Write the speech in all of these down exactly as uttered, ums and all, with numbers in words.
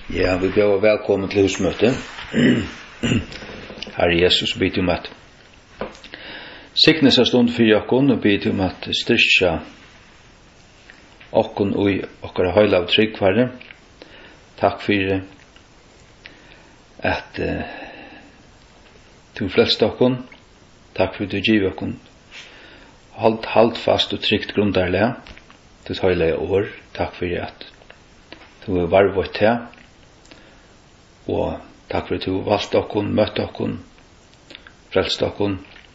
Ja, vi blir velkommen til husmøte. Herre Jesus, vi ber om at siknes av stund for jokken, og ber om at styrkja okken og okkara høyla av tryggvare. Takk for at uh, du flest okken. Takk for at du giver okken halt, halt fast og trygt grundarlega til høyla år. Takk for at du er varvått her. Og takk for at du valgte okkon, møtte okkon, frelste okkon.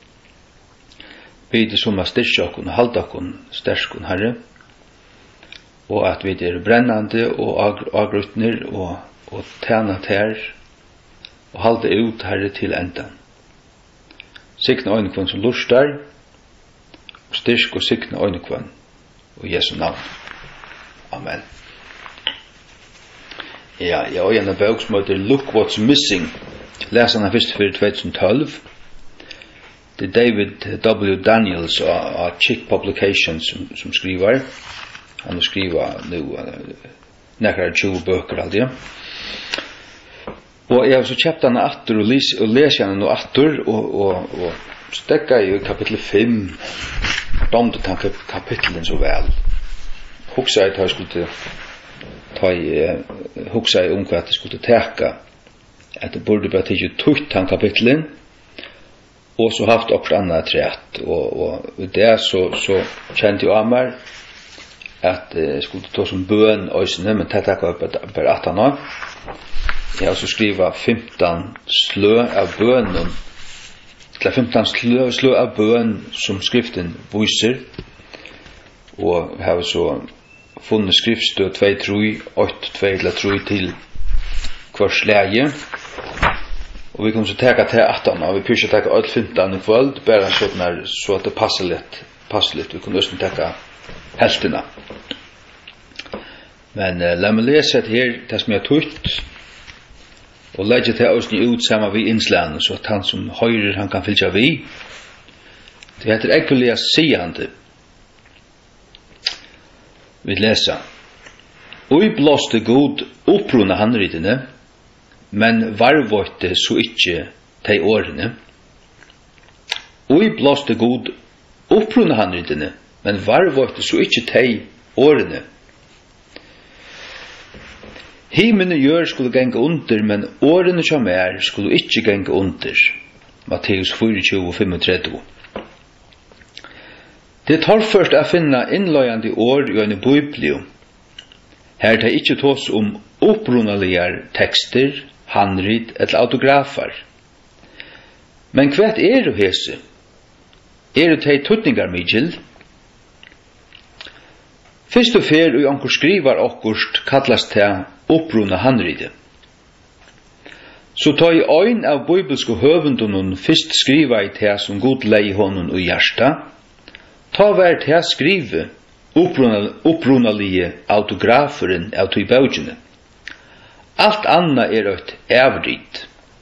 Bid som er styrke okkon, halde okkon, sterskon, Herre. Og at vi er brennande og agrutner og, og tjena ter og halde ut, Herre, til enda. Sikne øynekvann som lustar, og styrk og sikne øynekvann, og Jesu navn. Amen. Ja, jeg har en bok som heter Look What's Missing. Leser han først for twenty twelve. Det er David W. Daniels av Chick Publications som, som skriver. Han skriver nå nekkere tjue bøker aldri. Og jeg har så kjøpt han atter og, les, og leser han nå atter og, og, og stekka i kapittel fem. Domte han kapitlen så vel. Hoksa jeg tar skulle til ta i uh, hugsa om hva det skulle teka at det burde bare tidsi tutt han kapitlen og så haft okkur annet trætt og, og det så, så kjente jo av meg at jeg uh, skulle ta som bøn øysene, men det takk var bare at han har jeg har så skriva fimtan slø av bønnen til fimtan slø, slø av bøn som skriften viser og jeg har så funnet skriftstø two three eight two eller three til hver slæge og vi kommer så teka til attan og vi pyrkjer teka alt fimtan i kvöld bare sånn her så at det passer litt passer litt, vi kunne også teka heltina men uh, la meg lese et her det som jeg har tutt og legge til oss ut sammen vi innslærende så at han som høyrer han kan fylja vi det heter ekkelig siande. Vi leser. Oi blåste god oppruna handritene, men varvåtte så ikkje tei årene. Oi blåste god oppruna handritene, men varvåtte så ikkje tei årene. Himmene gjør skulle genge under, men årene som er skulle ikkje genge under. Matteus twenty-four thirty-five. Det tar først å finne innløyende år i en biblio. Her tar ikke tås om opprunalige tekster, handrit eller autografer. Men hva er det hese? Er det de tutningar mykjel? Fyrst og fer og anker skrivar okkurst kallast til oppruna handrite. Så ta i øyn av bibelske høvendunum fyrst skriva i det som god lei honom og hjärsta, ta vært her skrive opprunalige autograferen av tog baugene. Alt anna er et avrit.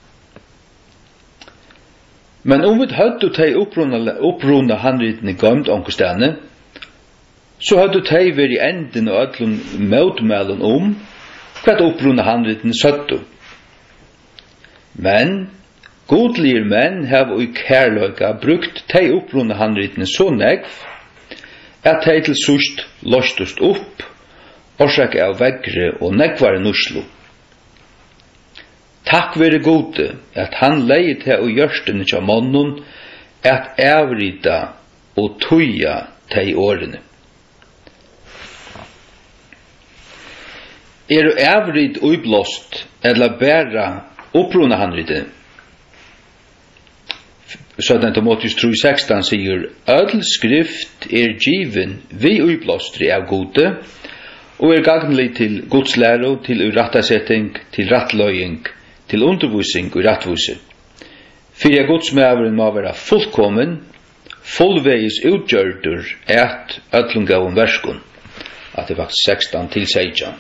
Men om vi hadde teg oppruna handritene gømt omkostane, så hadde teg vært i enden og ødlun møtmælen om hva oppruna handritene søttu. Men godlige menn har i kærløyga brukt tei opprunde handritene så negv at tei til sust løstust opp årsak av veggre og negvare nuslu. Takk være gode at han leie til å gjørstene til mannen at avrida og tøya tei årene. Er du avrid uiblåst eller bæra opprunde handritene? Sådan Timotheus three sixteen sier, «Ødel skrift er given vi uiblåstri av gode, og er gagnlig til Guds læro, til urettasetting, til rattløying, til undervisning og rattvise. For jeg Guds mæveren må være fullkommen, fullveis utgjørdur et ødlungaven verskun.» At det er faktisk sixteen til seitjan.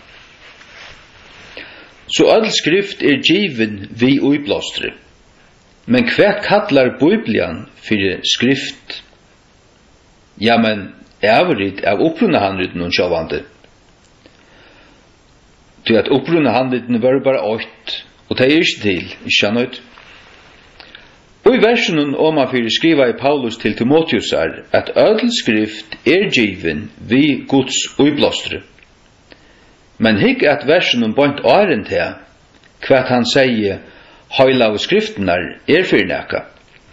Så ødel skrift er given vi uiblåstri. Men hva kallar Biblian for skrift? Ja, men avrit av opprunna handrit noen sjåvande. Til at opprunna handlitene var bare ått, og det er ikke til, ikke nødt. Og i versen om man fyrir skriva i Paulus til Timotheusar at ødel skrift er given vi Guds uiblåstre. Men hikk at versen om bant åren til hva han sier høyla av skriftenar er fyrir nekka.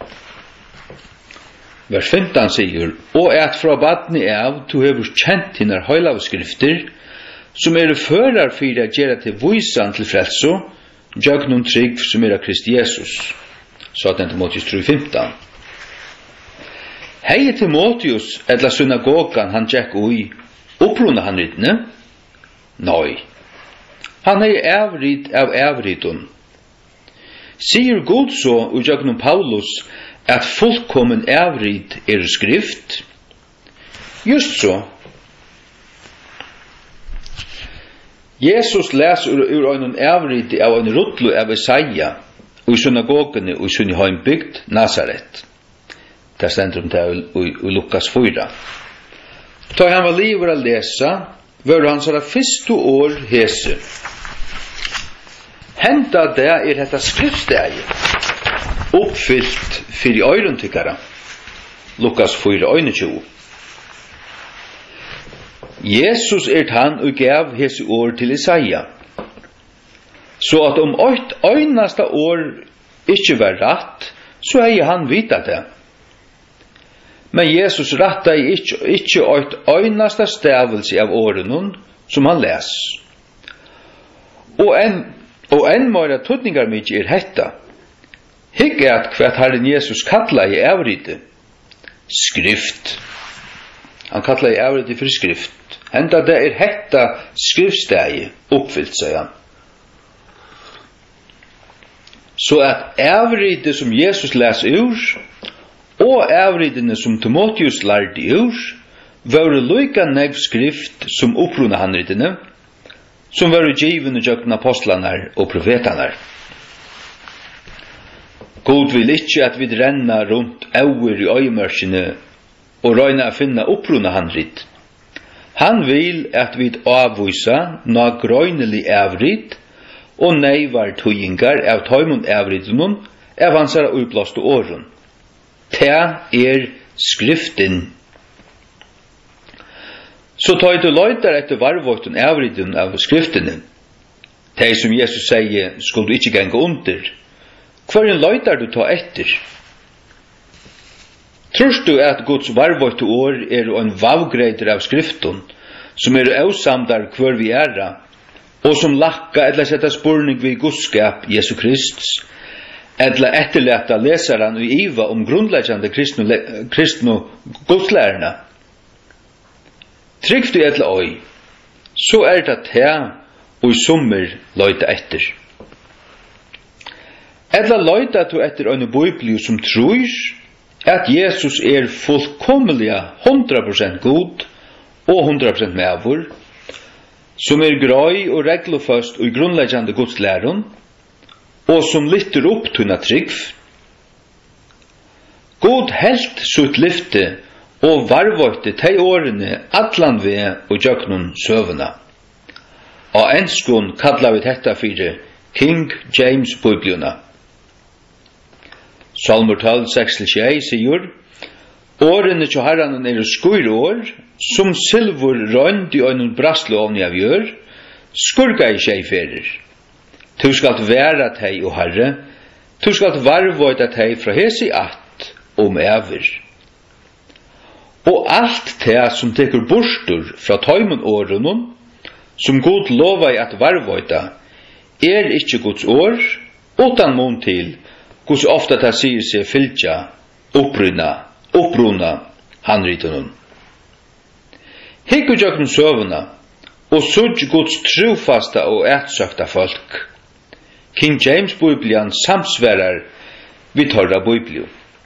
Vers femton sier, og at fra badni av to hefur kjent hinnar høyla av skrifter som er førar fyrir at gjera til vysan til frelso jøgnum trygg som er av Krist Jesus. Så at Timotheus tre femton. Hei Timotheus, etla synagogan han tjekk ui, opprunna han rytne? Nei. Han er avrit av avritun. Sier God så, og jøgnum Paulus, at fullkommen avrit er skrift? Just så. Jesus les ur, ur ein avrit av ein rutlu av Isaiah, og i synagogene og i sunni heimbygd Nazaret. Det stender om det i Lukas fyra. Da han var livet å lese, var hans første år hese. Henda det er dette skriftstegi, oppfyllt fyrir øyrentykkara. Lukas fyra tjueåtte. Jesus er han og gav hese år til Isaiah. Så at om ett øynasta år ikke var rett, så er han vita det. Men Jesus retta ikke, ikke ett øynasta stavelse av åren som han les. Og en, og en måre tøtningar mykje er hetta. Hikk er at hva Herren Jesus kalla i avrite. Skrift. Han kalla i avrite for skrift. Henda det er hetta skriftstegi oppfyllt, sier han. Så at avrite som Jesus les ur, og avritene som Timotheus lærte ur, var lykka negv skrift som opprunna handritene, som var givende jøkken apostlanar og profetanar. God vil ikke at vi renna rundt auer i øyemørsene og røyna å finna opprunna handrit. Han vil at vi avvisa na grøynelig avrit og neivar tøyingar av tøymund avridunum av hans er uiblåste åren. Det er skriften. Så tøy du løytar etter varvåten avridun av skriftene. Det som Jesus sier skulle du ikke ganga under. Hvoren løytar du ta etter? Trust du at Guds varvåte år er en vavgreider av skriften som er avsamdar hver vi er og som lakka eller setta spurning vi gudskap Jesu Kristus, eller etterleta lesaran og iva om grunnleggjande kristnu, kristnu gudslærna. Trygg du etla oi, så er det te og i sommer løyta etter. Etla løyta du etter øyne bibli som tror at Jesus er fullkommelige hundra prosent god og hundra prosent medvur, som er grøy og reglofast og grunnleggjande godslæron, og som lytter opp tunna trygg. God helt sutt lyfte og varvøyte tei årene atlan ved og jøknun søvna. Og enskun kalla vi detta fyrir King James Bibliona. Salmer tolv seks til tjei sier, årene til herran er skur år, som silver rønd i øynun brasle ovni av gjør, skurga i tjeiferer. Tu skalt væra tei og herre, tu skalt varvøyta tei fra hesi att om ever. Og alt det som tekur borstur fra tøymun årunum, som god lova i at varvøyta, er ikkje Guds år, utan mån til, hos ofta det sier seg fylgja, opprunna, opprunna, handritunum. Hikku jöknum søvuna, og sutt Guds trufasta og ætsøkta folk. King James Biblian samsverar vi torra Bibliu.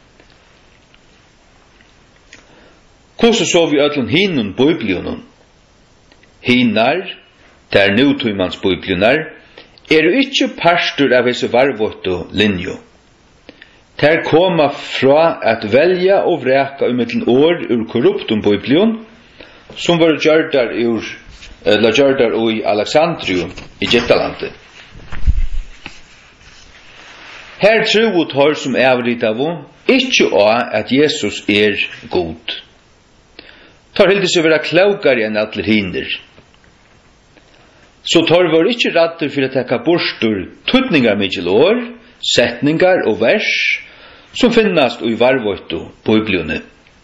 Hvordan så vi öllun hinun Bibliunum? Hinar, der nutøymans Bibliunar, er ikkje parstur av hese varvåttu linju. Der koma fra at velja og vreka umiddelen år ur korruptum Bibliun, som var gjørdar ur eller gjør der i Alexandrium, Egyptalandet. Her tror tar som avrit av ikke å at Jesus er god. Tar hilde seg være klokere enn alle hinder. Så tar var ikke radder for å takke borster tøtninger mykje år, setningar og vers som finnes i varvåtto på biblione.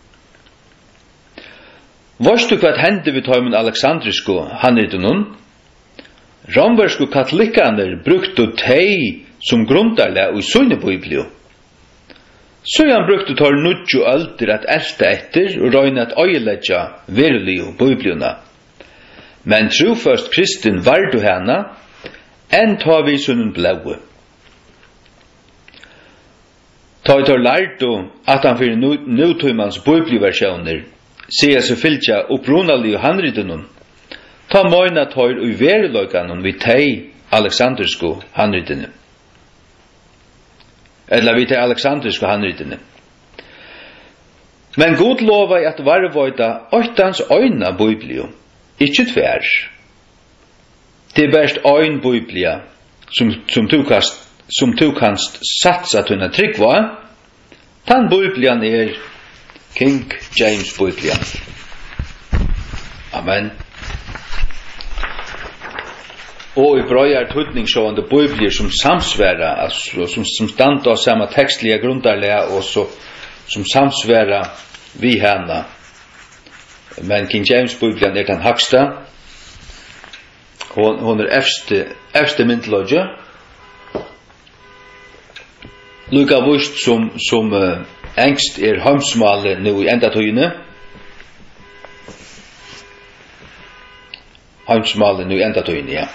Varst du hva hendte vi tar med Alexandrisko, han er det noen? Romversko katolikaner brukte tei som grundarle i sønne biblio. Så han brukte tar nudjo alder at elta etter og røyne at øyeledja verulio bibliona. Men trofast kristin var du henne, enn tar vi sunnen blaue. Ta i tar lærdo at han fyrir nutøymans biblioversjoner sier seg fylgja opprunali og handridenun, ta møyna tar ui veruløyganon vi tei Alexandrisko handridene. Eller vi tei Alexandrisko handridene. Men god lova i at varvøyda åttans øyna biblio, ikke tvær. Det er best øyn biblia som, som, du kast, som du kanst satsa tunna tryggva. Tan biblian er King James Biblia. Amen. Og i brøyar tøtningssjående biblier som samsværa, altså, som, som standa av samme tekstlige grundarlega, og så, som samsværa vi hana. Men King James Biblia er den haksta. Hon, hon er efste, efste myndlodja. Lukka vust som, som uh, engst er heimsmale nu i enda tøyne. Heimsmale nu i enda tøyne, ja.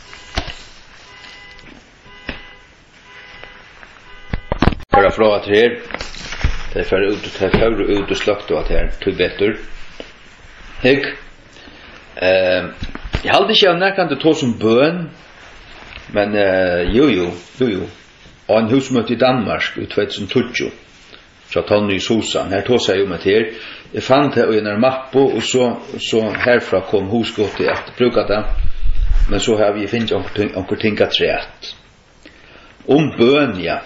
Bara fra at her, det er fyrir ut, det er fyrir ut og slagt og at her, tøy betur. Hygg. Uh, jeg halde ikke av nærkant å som bøn, men uh, jo, jo, jo, jo. Og en husmøte i Danmark i tjuetusen, så Tony Susan, her tog seg jo med her. Jeg fant det i en mappe, og så, så herfra kom husgått til at bruka det. Men så har vi finnet onker ting at rett. Om bøn, ja.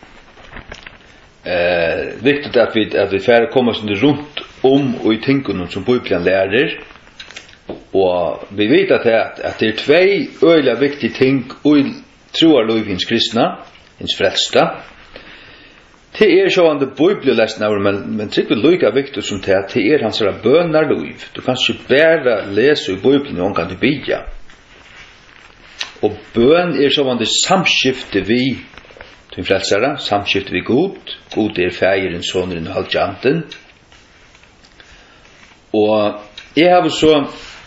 Eh, viktig at vi, at vi færre kommer oss rundt om og i tingene som Bibelen lærer. Og vi vet at, at det er tvei øyla viktige ting og troar lovins kristna, hins frelsta. Det er sjående bibelesnaver, men, men trygg vil lukka viktig som det at det er hans bønar lov. Du kan ikke bare lese i Bibelen og kan du bidja. Og bøn er sjående samskifte vi til frelsara, samskifte vi god. God er feiren, soneren og halvjanten. Og jeg har så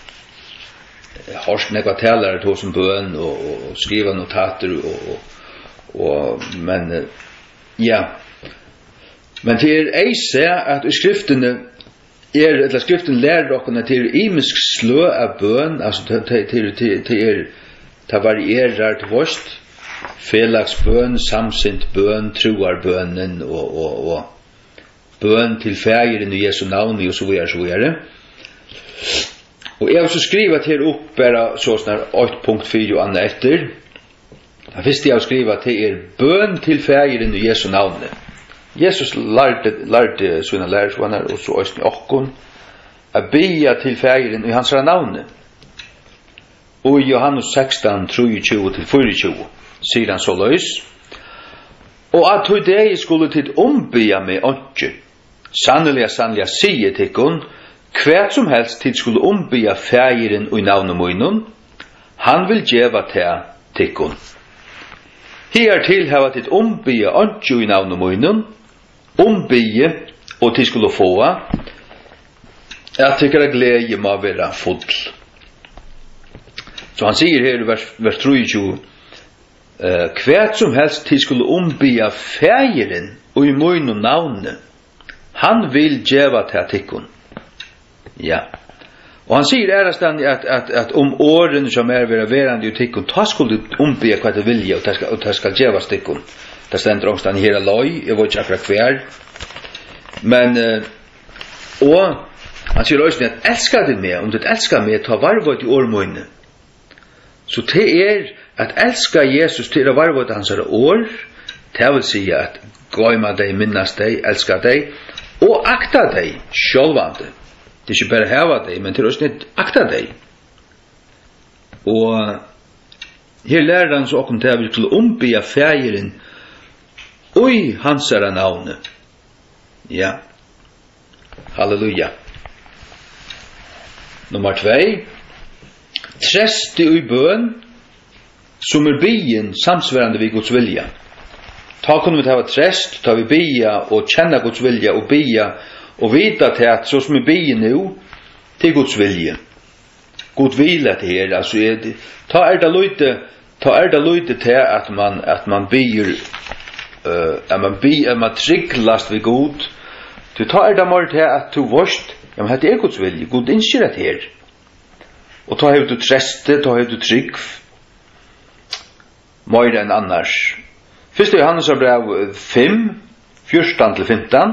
hørt nekva talere til som bøn og, og, og skriva notater og, og, og men ja. Men det er eise at i skriftene er, eller skriften lærer dere at det er imisk slø av bøn, altså det er det varierer til vost, felagsbøn, samsint bøn, troarbønnen og, og, og bøn til feiren i Jesu navn og så videre, så videre. Og jeg har så skrivet her opp bare så snart åtte punkt fire og annet etter. Det første jeg har skrivet til er bøn til feiren i Jesu navn. Jesus lærte, lærte sine lærersvanner og så østen i okkon å bya til feiren i hans navn. Og i Johannes sexton, tjuetre til tjuefire sier han så løs. Og at du deg skulle til ombya med åndsje. Sannelig, sannelig, sier til kun, hvert som helst tid skulle ombya feiren i navnet munnen, han vil djeva til til kun. Her til hava til ombya åndsje i navnet munnen, ombya og til skulle få at tykkere glede må være full. Så han sier her i vers, vers tjuetre, Uh, hvert som helst til skulle ombya feiren og i munnen navnet, han vil djeva til tikkun. Ja. Og han sier ærestandig at, at, at om årene som er vera verande i tikkun, ta skulle ombya hva det vilja, og det skal, og skal djeva tikkun. Det stender omstand her aloi, jeg vet ikke akkurat hver. Men, uh, og Han sier også at elskar du meg, om du elskar meg, ta varvått i årmøyne. Så det er at elska Jesus til å varvått hans år, det vil si at gøyma deg, minnas deg, elska deg, og akta deg, sjølvande. Det er ikke bare heva deg, men til å snitt akta deg. Og her lærer han så okkom til at vi skulle ombya fægeren oi hansara navne. Ja. Halleluja. Nummer tvei. Tresti ui bøn som er byen samsvarande vid Guds vilja. Ta kunne vi ta trest, ta vi bya og kjenna Guds vilja og bya og vita til at så som er byen nu til Guds vilja. God vila til her, altså er det, ta er det løyte, ta er det løyte til at man, at man byr, uh, at man byr, at man trygglast ved god, du ta er det mer til at du vorst, ja, men det er Guds vilje, god innskjer det her. Og ta hev du treste, ta hev du trygg, mer enn annars. Første Johannes brev fem, fjorton til femton,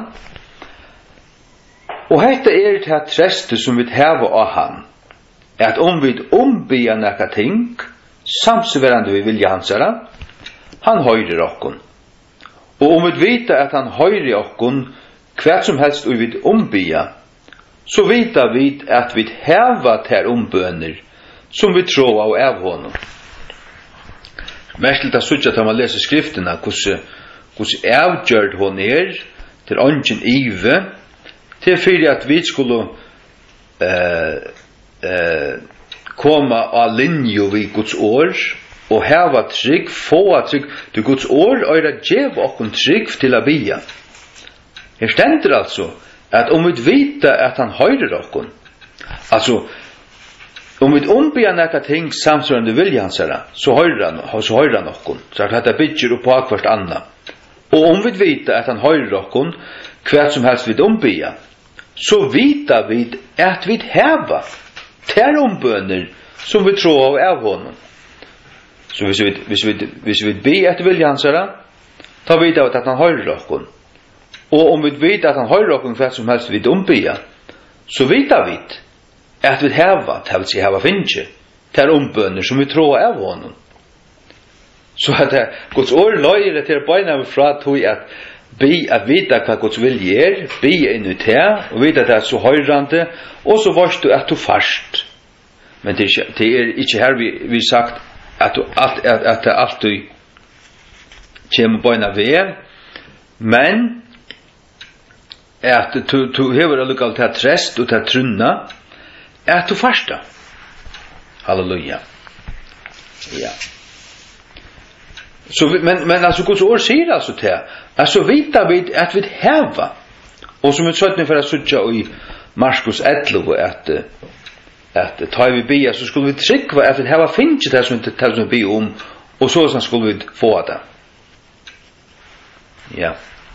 og hetta er til at treste som vi heva av han, at om vi ombya nekka ting, samsvarande vi vilja hansara, han høyrer okkon. Og om vi vita at han høyrer okkon, hva som helst vi vil ombya, så vita vi at vi heva ter ombøner, som vi tror av av honom. Mest til det suttja til man leser skriftene, hvordan avgjørd hon er, til ånden ive, til fyrir at vi skulle uh, uh, komme av linje vid Guds år, og heva trygg, få trygg, til Guds år, og er det gjev okkon trygg til a bia. Her stender altså, at om vi vita at han høyrer okkon, altså, om vi ombya nekka ting samsvarande vilja hansara, så høyrer han, så høyrer han okkon, så at dette bygger opp på akvart anna. Og om vi vita at han høyrer okkon, hva som helst vi ombya, så vita vi at vi heva ter ombøner som vi tror av honom. Så hvis vi, hvis vi, hvis vi be etter vilja hansara, ta vita at han høyrer okkon. Og om vi vet at han høyrer okkon hva som helst vi ombya, så vita vi at vi heva, det vil si heva finnje, ter ombøner som vi tror av honom. Så at det, Guds år løyer til beina fra tog at be at vita hva Guds vilje er, be inn i det, og vita at det er så høyrande, og så varst du at du fast. Men det er, det er ikke her vi, vi sagt at, du, at, at, at det alltid kommer beina ved, men at du, du hever allukal til trest og til trunna, at du fasta. Halleluja. Ja. Så vi, men men alltså Guds ord säger alltså till alltså vita vi att vi heva och som ett sådant för att söka i Markus elva att att ta vi be så skulle vi trycka att vi heva finche det som inte tar som be om och så så skulle vi få det. Ja.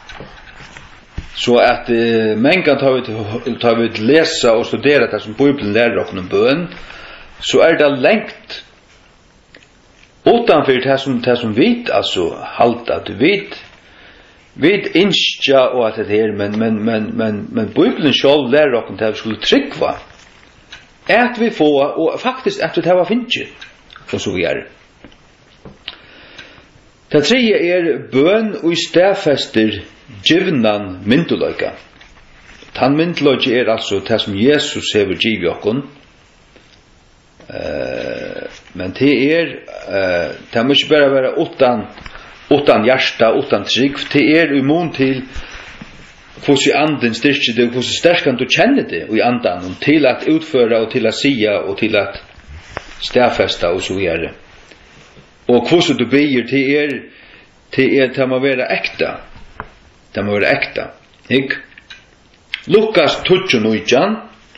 Så att uh, men kan ta vi ta vi läsa och studera det som Bibeln lär oss om bön, så är det längt utanför det som det som vet alltså halta du vet vet instja och att det här men men men men men Bibeln själv lär oss att vi skulle trycka att vi får och faktiskt att det här var finche och så vidare. Det tredje är bön och stäfester givnan mynduløyka. Tan mynduløyka er altså det som Jesus hever givet okkon. Uh, men det er uh, det må ikke bare være utan, utan hjärsta, utan trygg. Det er immun til hvordan anden styrker det, hvordan sterkan du kjenner det i andan, til at utføre og til at sia og til at stafesta og så videre. Og hvordan du ber til er til er det må være ekta. Det må være ekta. Ikke? Lukas tjugo nitton.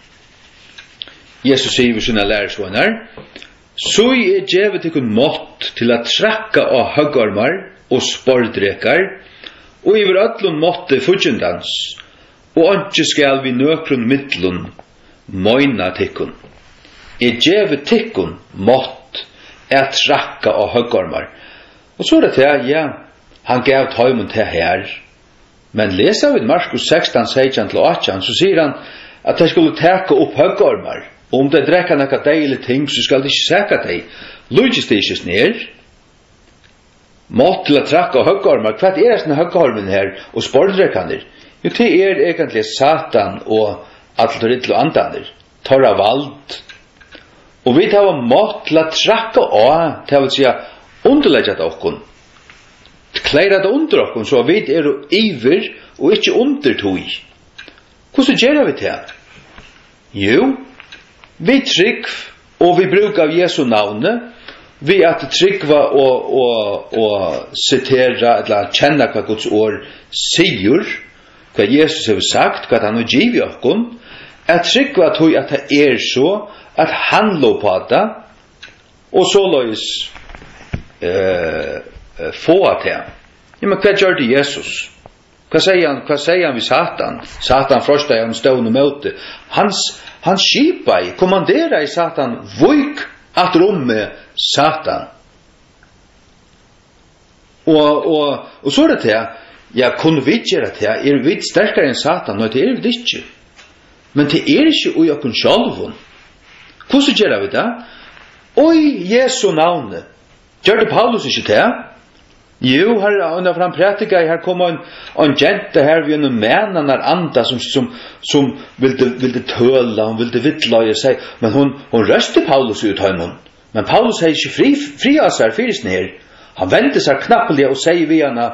Jesus sier ved sine lærersvåner, så er djevet til kun mått til at trakka av høggarmar og spordrekar, og iver öllun måtte fudgjendans, og ikke skal vi nøkrun mittlun moina tikkun. Er djevet tikkun mått er trakka av høggarmar. Og så er det til, ja, han gav tøymun til her, men leser vi Markus sexton, sexton til åtton, så sier han at de skulle teka upp höggormar. Og om de drekka nekka deilig ting, så skal de ikke seka deg. Lugis det ikke ned. Mått til å trakka höggormar. Hva er sånne höggormen her og spordrekkaner? Jo, det er egentlig Satan og alt riddel og andaner. Torra vald. Og vi tar mått til å trakka av, til å si underlegget okkon. Kleira det under okkon, så vi er iver og ikke undertog. Hvordan gjør vi det? Jo, vi trygg, og vi brukar av Jesu navne, vi at tryggva og, og, og citera, eller kjenna hva Guds ord sier, hva Jesus har sagt, hva han har givet okkon, at tryggva tog at det er så, at han lå på det, og så løys eh, få at det. Ja, men hva gjør det Jesus? Hva sier han, hva sier han vid Satan? Satan første er han stående møte. Hans, hans skipa i, kommandera i Satan, vøyk at romme Satan. Og, og, og så er det til, ja, kunne vi gjøre det til, er vi sterkere enn Satan? Nei, det er vi ikke. Men det er ikke ui okken sjálvun. Hvordan gjør vi det? Oi, Jesu navne. Gjør det Paulus ikke til? Jo, her under fram pratika, her kom en, en jente her ved en mennanar anda som, som, som ville, ville tøla, hun ville vittløye seg, men hun, hun røste Paulus ut høymon. Men Paulus har ikke fri, fri av seg fyrsten her. Han vendte seg knappelig og sier vi henne,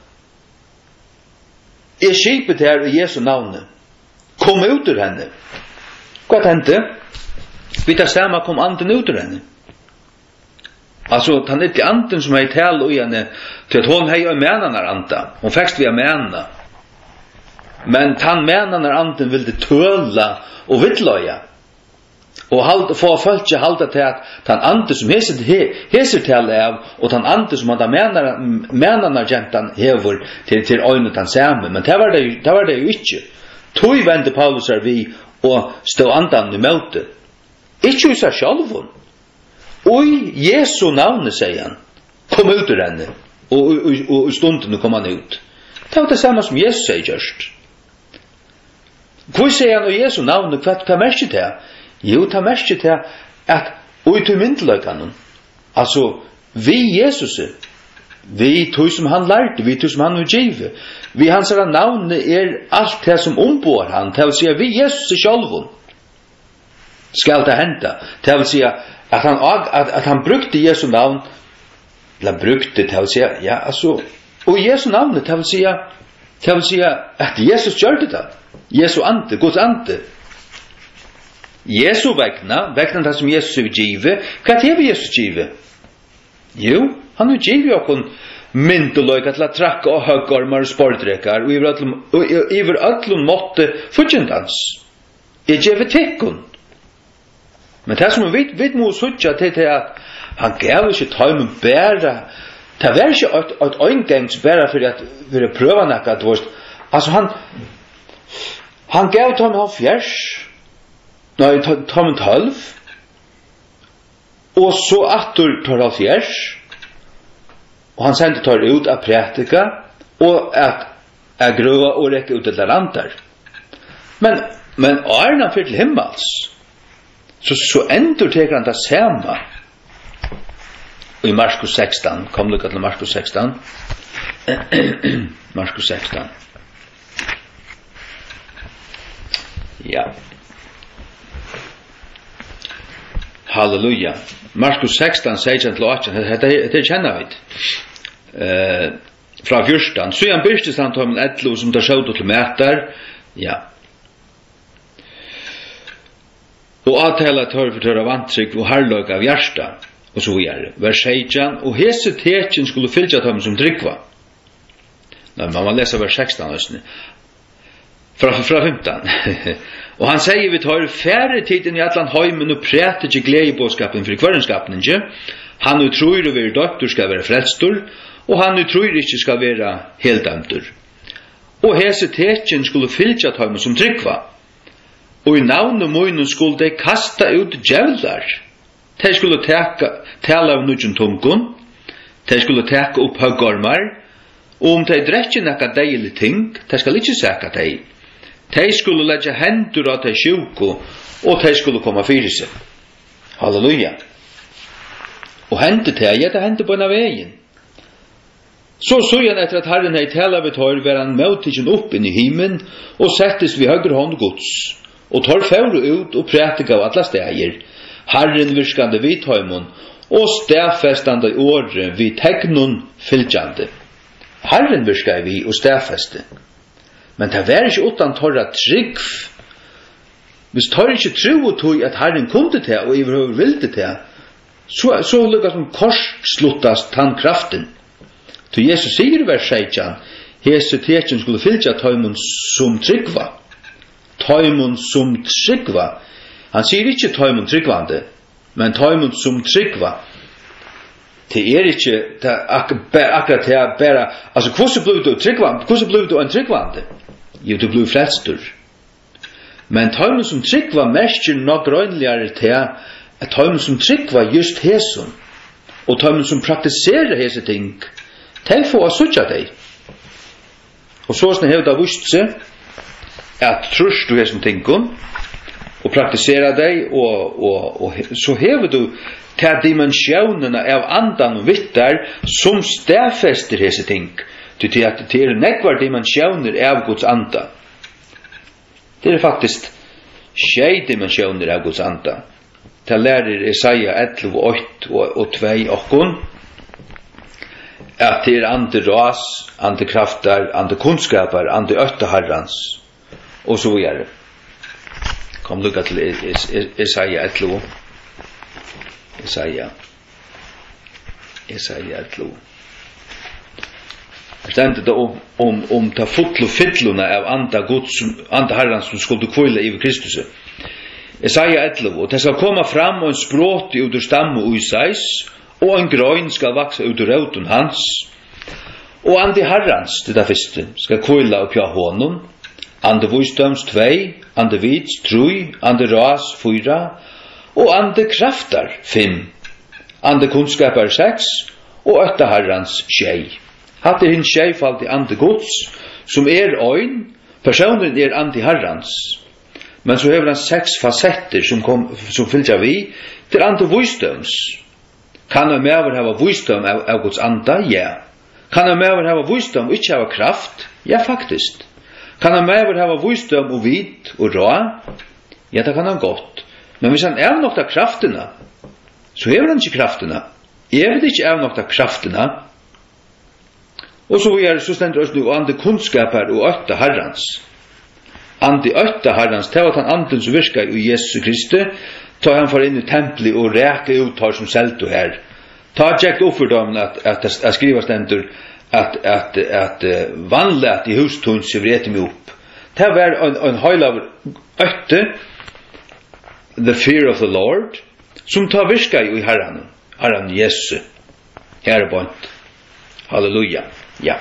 er skipet her i Jesu navne. Kom ut ur henne. Hva hendte? Vi tar samme kom anden ut ur henne. Altså, han er ikke anden som har tale i henne, til at hun har jo menanar anda. Hun fekst vi av mena. Men han menanar anden ville tøla og vittløya. Og halda, få folk ikke halda til at han anden som heser, heser tale av, og han anden som han menanar gentan hever til, til øynet han samme. Men det var det, det var det jo ikke. Tog vende Paulus er vi og stå andan i møte. Ikke i seg sjálvun. Oi, Jesu navne, sier han. Kom ut ur henne. Og, og, og, og stunden kom han ut. Det var det samme som Jesus sier gjørst. Hva sier han og Jesu navne? Hva, hva merker det? Jo, det merker det at ui til myndeløkene. Altså, vi Jesus, vi tog som han lærte, vi tog som han utgive. Vi hans navne er alt det som ombår han. Det vil si vi Jesus er sjálvun. Skal det hente. Det vil si at han, at, at han brukte Jesu navn, eller brukte, det vil si, ja, altså, og Jesu navn, det vil si, det vil si at Jesus gjør det da. Jesu ante, Guds ante. Jesu vegna, vegna det som Jesus vil give, hva er det Jesus give? Jo, han vil give okkon myndoløyga til å trakke og høggormar og spordrekar, og iver öllum måtte fudgjendans. Jeg gjeve tekkun. Men det som vi, vi må sutja til til at han gav ikke tøymen bæra, det var ikke et, et øyngengs bæra for at for å prøve nekka, altså han han gav tøymen halv fjers, nei, tøymen tølv, og så atter tøymen halv fjers, og han sendte tøymen ut av prætika, og at jeg grøva og rekke ut til landar. Men, men Arna fyrt til himmels, Så, så endur teker han det samme i Markus sexton. Kom lukka til Markus sexton. Markus sexton. Ja. Halleluja. Markus sexton sier til åtjen, det kjenner vi. Uh, fra fyrstan. Så han byrstes han til en etlo som tar sjøt til mæter. Ja. Og avtala tør for tørra vantrykk og harløk av hjersta, og så videre. Vers sexton, og hese tekin skulle fylja dem som tryggva. Nei, man må lese vers sexton, fra, fra femton. Og han sier vi tar færre tiden i atlan heimen og præter ikke gledebåskapen for kvarenskapen, ikke? Han og tror og være døttur skal være frelstur, og han og tror ikke skal være heldømtur. Og hese tekin skulle fylja dem som tryggva. Og i navn og møyne skulle de kasta ut djevlar. De skulle teka, tala av nudgen tungun. De skulle teka opp høggormar. Og om de drekje nekka deilig ting, de skal ikkje seka deg. De skulle lägga händer av de sjuko och de skulle komma fyrir sig. Halleluja. Och hände det, ja det hände på en av vägen. Så så han efter att Herren hei tala vid tar var han møttigen upp inn i himmen og settes vid høyre hånd Guds. Og tar fære ut og prætika av alla stæger. Herren virkande vid tøymon og stæfestande åre vid tegnon fylgjande. Herren virkade vi og stæfeste. Men det var ikke utan torra trygg. Hvis tar ikke tro og tog at Herren kunde til og iverhøver vilde til, så, så lukka som kors sluttast tannkraften. Så Jesus sier i vers seksten, Jesu tekjen skulle fylgja tøymon som tryggva. Tøymon som tryggva. Han sier ikke tøymon tryggvande, men tøymon som tryggva. Det er ikke det ak akkurat det er bare, altså hvordan blir du tryggvande? Hvordan blir du en tryggvande? Jo, du blir frelstur. Men tøymon som tryggva merker nok grønligere til at tøymon som tryggva just hesun, og tøymon som praktiserer hese ting, de får å sutja deg. Og så sånn hever det vist seg at trus du hesson tingon og praktisera deg og, og, og så hever du til dimensjonene av andan og vittar som stedfester hese ting til at det er nekvar dimensjoner av Guds anda. Det er faktisk tjei dimensjoner av Guds anda. Det lærer Jesaja elleve, åtte og to okkon at det er ande ras, ande kraftar, ande kunnskapar, ande øtta herrans, og så videre. Kom lukka til Jesaja elleve. Jesaja. Jesaja elleve. Det stendte det om, om, om ta fotlo fytluna av anda Guds, anda herrans som skulle kvile i Kristus. Jesaja elleve. Og det skal komme fram og en språt ut ur stamme og Isais, og en grøn skal vaksa ut ur rautun hans, og andi herrans, det der første, skal kvila opp av honom, ande visdoms tvei, ande vits trui, ande ras fyra, og ande kraftar fem, ande kunnskapar seks, og øtta herrans tjei. Hatt er hinn tjeifalt i ande Guds, som er øyn, personen er ande herrans, men så hever han seks fasetter som, kom, som fylgja vi, til ande visdoms. Kan en mever hava visdom av, av Guds anda? Ja. Kan en mever hava visdom og ikke hava kraft? Ja, faktisk. Kan en mever hava visdom og vit og rå? Ja, det kan han godt. Men hvis han er nok av krafterna, så hever han ikke krafterna. Jeg vet ikke er nok av krafterna. Og så er det så stendt oss nu ande kunnskapar og øtta herrans. Ande øtta herrans, det var han anden som virka i Jesus Kristi, ta han for inn i templet og reka ut her som selto her. Ta tjekk opp for dem at, at, at skriva stendur at, at, at uh, vannlet i hustun som reti meg opp. Det var en, en høyl av øtte, the fear of the Lord, som ta virka i herran, herran Jesu, herrebont. Halleluja. Ja.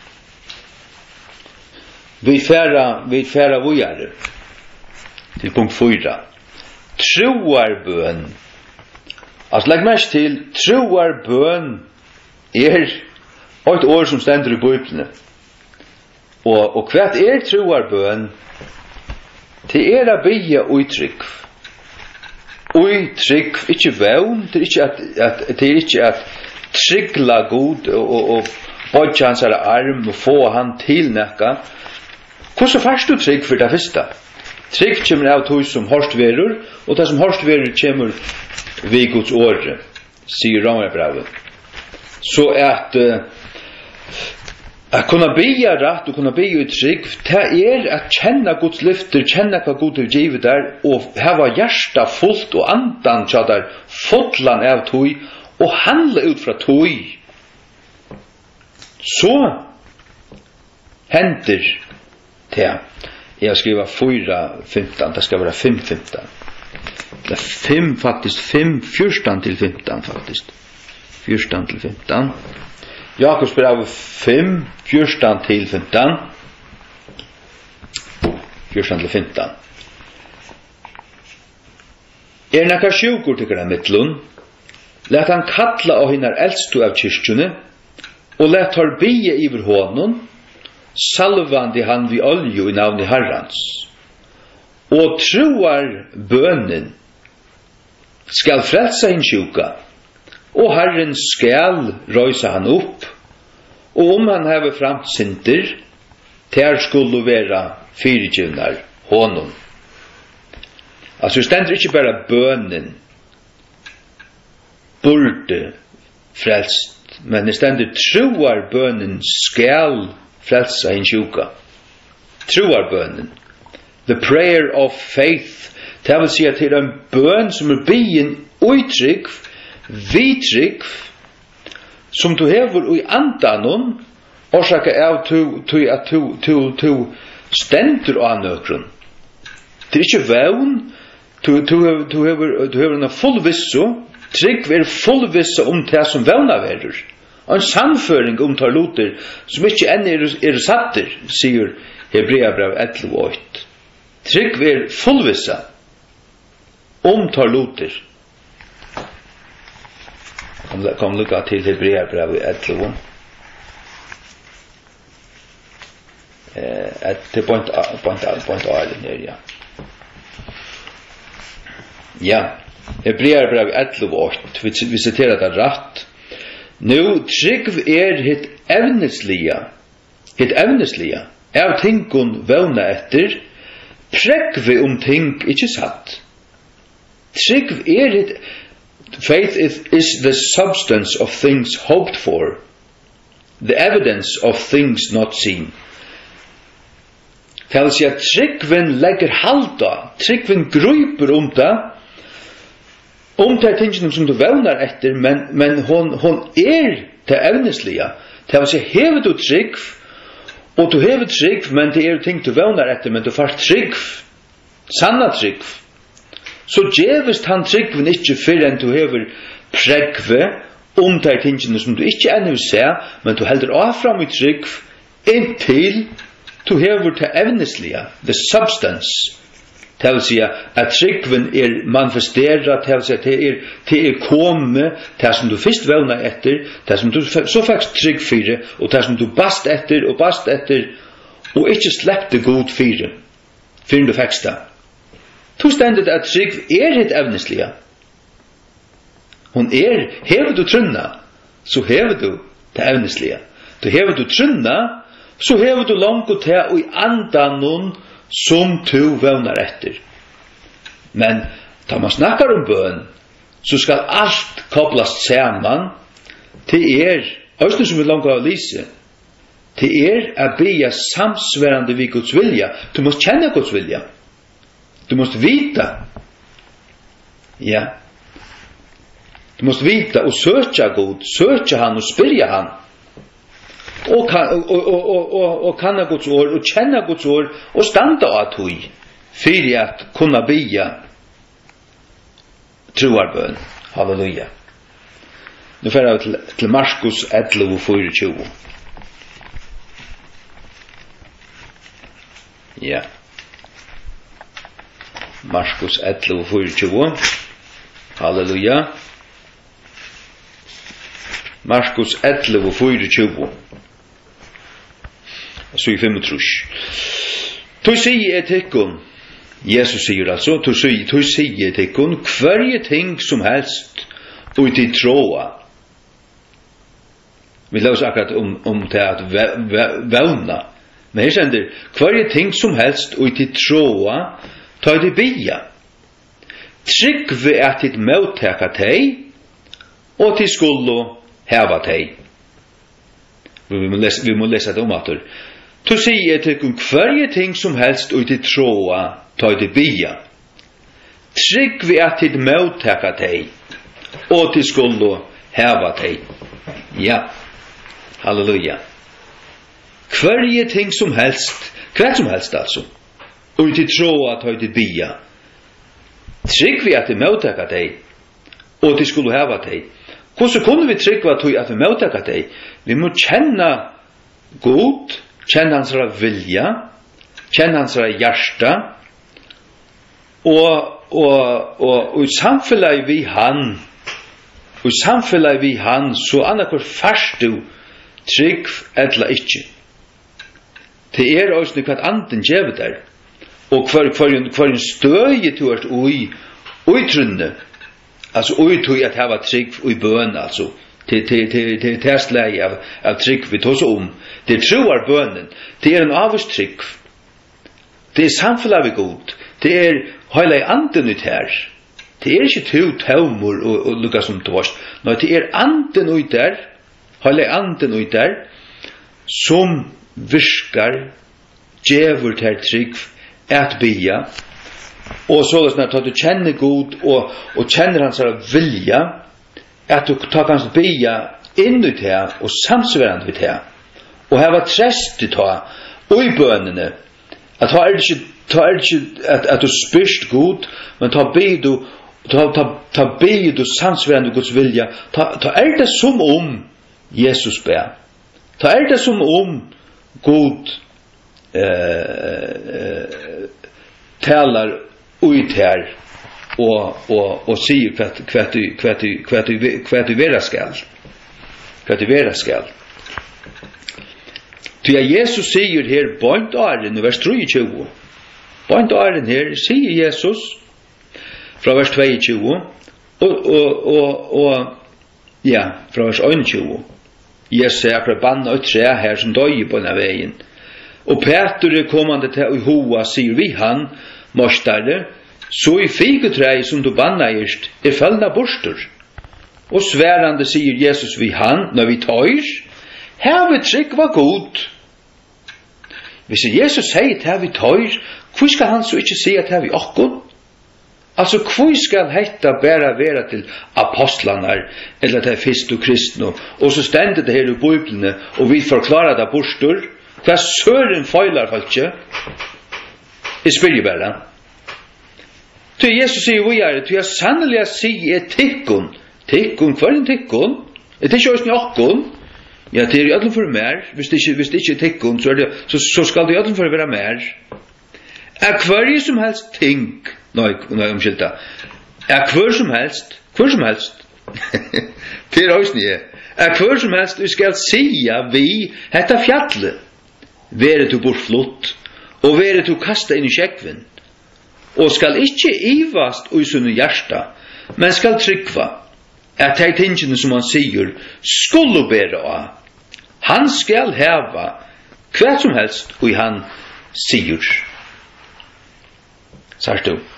Vi færa, vi færa vujare til punkt fyra. Troarbøn. Altså, legg mest til, troarbøn er et ord som stender i Bibelen. Og, og hva er troarbøn? Det er å bygge uttrykk. Uttrykk, ikke vevn, det er ikke at, at, det er ikke at tryggla god og, og, og bodja hans arm og få han til nekka. Hvordan først du trygg for det første? Trygg kommer av tog som hårst verur, og det som hårst verur kommer ved Guds åre, sier Romerbravet. Så at uh, at kunna bya rætt og kunna bya i trygg, det er at kjenna Guds lyfter, kjenna hva Gud er givet der, og hava hjärsta fullt og andan tja der, fotlan av tog, og handla ut fra tog. Så hender det. Jeg har skrivet fyra femton, det skal være fem femton. Det er fem faktisk, fem fjørstan til femton faktisk. Fjørstan til femton. Jakobs brev fem fjørstan til femton. Fjørstan til femton. Er nekka sjukur til grann mittlun, let han kalla av hinnar eldstu av kyrkjune, og let har bie iver hånden, salvandi han vi olju i navni Herrans. Og troar bønnen skal frelsa hin sjuka, og Herren skal røysa han opp, og om han hever framt synder, ter skulle vera fyrirgivnar honom. Altså, det stender ikke bare bønnen burde frelst, men det stender troar bønnen skal frelsa hin sjuka. Troar bønnen. The prayer of faith. Det vil si at det er en bøn som er byen utrygg, vitrygg, som du hever i andanon, orsaka av at du stendur av nøkron. Det er ikke vevn, du hever en full visso, trygg er full visso om det som vevna verur. Og en samføring om tar loter, som ikke enn er, er satter, sier Hebreabrev elleve åtte. Trygg er fullvissa om tar loter. Kom, kom lukka til Hebreabrev elleve. Eh, til point point point Ireland her, ja. Ja, Hebreabrev elleve åtte. Vi, vi siterer det rett. Nu trygg er hitt evneslia, hitt evneslia, av tingon vevna etter, prekve om ting ikke satt. Trygg er hitt, faith is, is the substance of things hoped for, the evidence of things not seen. Det vil si at tryggven legger halda, tryggven gruper om det, om det er tingene som du vevnar etter, men, men hon, hon er det evneslige. Det vil si, hever du trygg, og du hever trygg, men det er ting du vevnar etter, men du får trygg, sanna trygg. Så djevist han tryggven ikke fyrir enn du hever pregve om det er tingene som du ikke ennå ser, men du helder av fram i trygg, inntil du hever det evneslige, the substance. Det vil si at tryggven er manifesteret, det vil si at det er, det er komme, det som du først vevna etter, det som du så fikk trygg fire, og det som du bast etter og bast etter, og ikke sleppte god fire, før du fikk det. To stendet at trygg er et evneslige. Hon er, hever du trunna, så hever du det evneslige. Du hever du trunna, så hever du langt og til, og i andanon, som to vevnar etter. Men da man snakkar om bøn, så skal alt koblast saman til er, også som vi langt av lise, til er å bya samsverande vid Guds vilja. Du måst kjenne Guds vilja. Du måst vita. Ja. Du måst vita og søkja Gud, søkja han og spyrja han. Og, kan, og, og, og, og, og kanna Guds ord, og kjenna Guds ord, og standa av tog, fyrir at kunna bya troarbøn. Halleluja. Nu fer jeg til, til Markus elleve tjuefire. Ja. Markus elleve tjuefire. Halleluja. Markus elleve tjuefire. Så i femogtrus. Tu sier etikon, Jesus sier altså, tu sier, tu sier etikon, hverje ting som helst, og til tråa. Vi løser akkurat om, om det at vevna. Men her sender, hverje ting som helst, og til tråa, ta det bia. Trygg vi at det møtteka teg, og til skulle heva teg. Vi må lese, vi må lese det om atter. Tu sier til hverje ting som helst og til tråa ta det bia. Trygg vi at det møtteka teg, og til skulle heva teg. Ja. Halleluja. Hverje ting som helst, hva som helst altså, og til tråa ta det bia. Trygg vi at det møtteka teg, og til skulle heva teg. Hvordan kunne vi tryggva til at vi møtteka teg? Vi må kjenne god, kjenne hans vilja, kjenne hans hjärsta, og, og, og, og i samfunnet vi han, og i samfunnet vi han, så annakvar fast du trygg eller ikke. Det er også hva anden gjør der. Og hver, hver, hver en støye til hvert ui, ui trunne. Altså ui tog at hava trygg ui bøn, altså. Til, til, til, til testleie av, av trygg vi tås om. Det troar bønnen. Det er en avstrygg. Det er samfunnet vi god. Det er høyla i anden ut her. Det er ikke to taumor og, og lukka som tås. Nei, det er anden ut der, høyla i anden ut der, som virkar, djevur ter trygg, at bia, og så når du kjenner god, og, og kjenner hans vilja, at du tar hans bia inn ut her, og samsverand ut her, og heva trest til ta, og i bønene, at ta er det ikke, ta er det ikke at, at du spyrst god, men ta bid du, ta, ta, ta bid du samsverand Guds vilja, ta, ta er det som om Jesus ber, ta er det som om god eh, eh, talar ut her og, og, og sier hva du hva du hva du hva du vera skal hva du vera skal til Jesus sier her bønt åren i vers tjuetre bønt åren her sier Jesus fra vers tjueto og, og, og, og ja, fra vers tjueto Jesus sier akkurat banna og tre her som døy på denne veien. Og Peter er kommande til å hoa, sier vi han, morsdare, så i figutræi som du banna erst, er fellna borster. Og sværande sier Jesus vi han, når vi tøyr, her vi trygg var god. Hvis Jesus sier her vi tøyr, hvor skal han så ikke si at her vi okkon? Altså, hvor skal hetta bæra vera til apostlanar, eller til fyrst og kristne, og så stendet det her i Bibelene, og vi forklarer det borster, hva søren feilar falskje? Jeg spyrir bare. Til Jesus sier vi er, til jeg sannelig sier er tikkun, tikkun, hva er en tikkun? Er det ikke også njokkun? Ja, det er i ødelen for mer, hvis det ikke, hvis det ikke er tikkun, så, er det, så, så skal det i ødelen for være mer. Er hver som helst ting, Nei, nei, omskylda. Er hver som helst, hver som helst, det er også nye, er hver som helst, vi skal sia vi, hetta fjallet, vere du bort flott, og vere du kasta inn i kjekven, og skal ikkje ivast ui sunne hjärsta, men skal tryggva, at de tingene som han sier, skulle bere av, han skal heva, hver som helst, ui han sier. Sart du?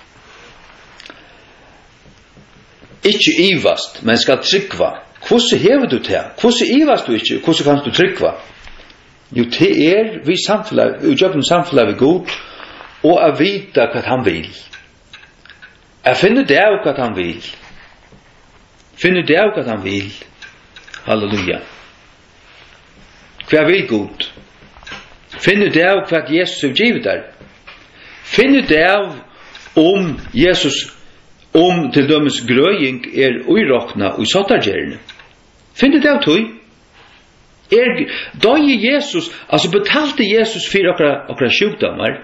Ikke ivast, men skal tryggva. Hvordan hever du det? Hvordan ivast du ikke? Hvordan kan du tryggva? Jo, det er vi samfunnet, vi gjør samfunnet vi god, og å vite hva han vil. Jeg finner det av hva han vil. Finner det av hva han vil. Halleluja. Hva vil god? Finner det av hva Jesus har givet der? Finner det av om Jesus om til dømes grøying er uirokna og sattargjerne. Finner det av tog? Er, da er Jesus, altså betalte Jesus for okra, okra sjukdomar?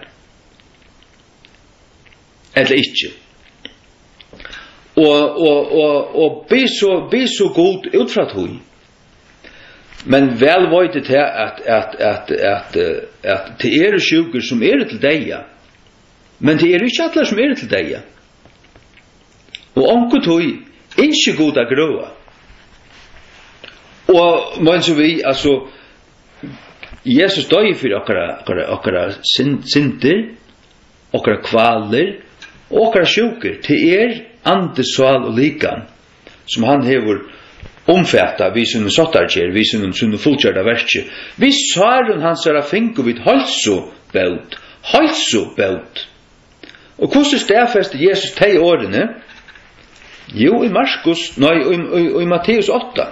Eller ikke? Og, og, og, og be så, be så god utfra tog. Men vel var det til at, at, at, at, at det er sjuker som er til deg, men det er ikke alle som er til deg. Og onko tog ikke god av grøa. Og man så vi, altså, Jesus døg for okkara, okkara, okkara synder, okkara kvaler, og okkara sjuker, til er ande, sval og likan, som han hever omfatta, vi sunne sottarkjer, vi sunne sunne fullkjørda verkje. Vi svaren hans er a finko vid halso baut, halso baut. Og hvordan stedfeste Jesus tei årene? Jo, i Markus, nei, i, i, i Matteus åtta.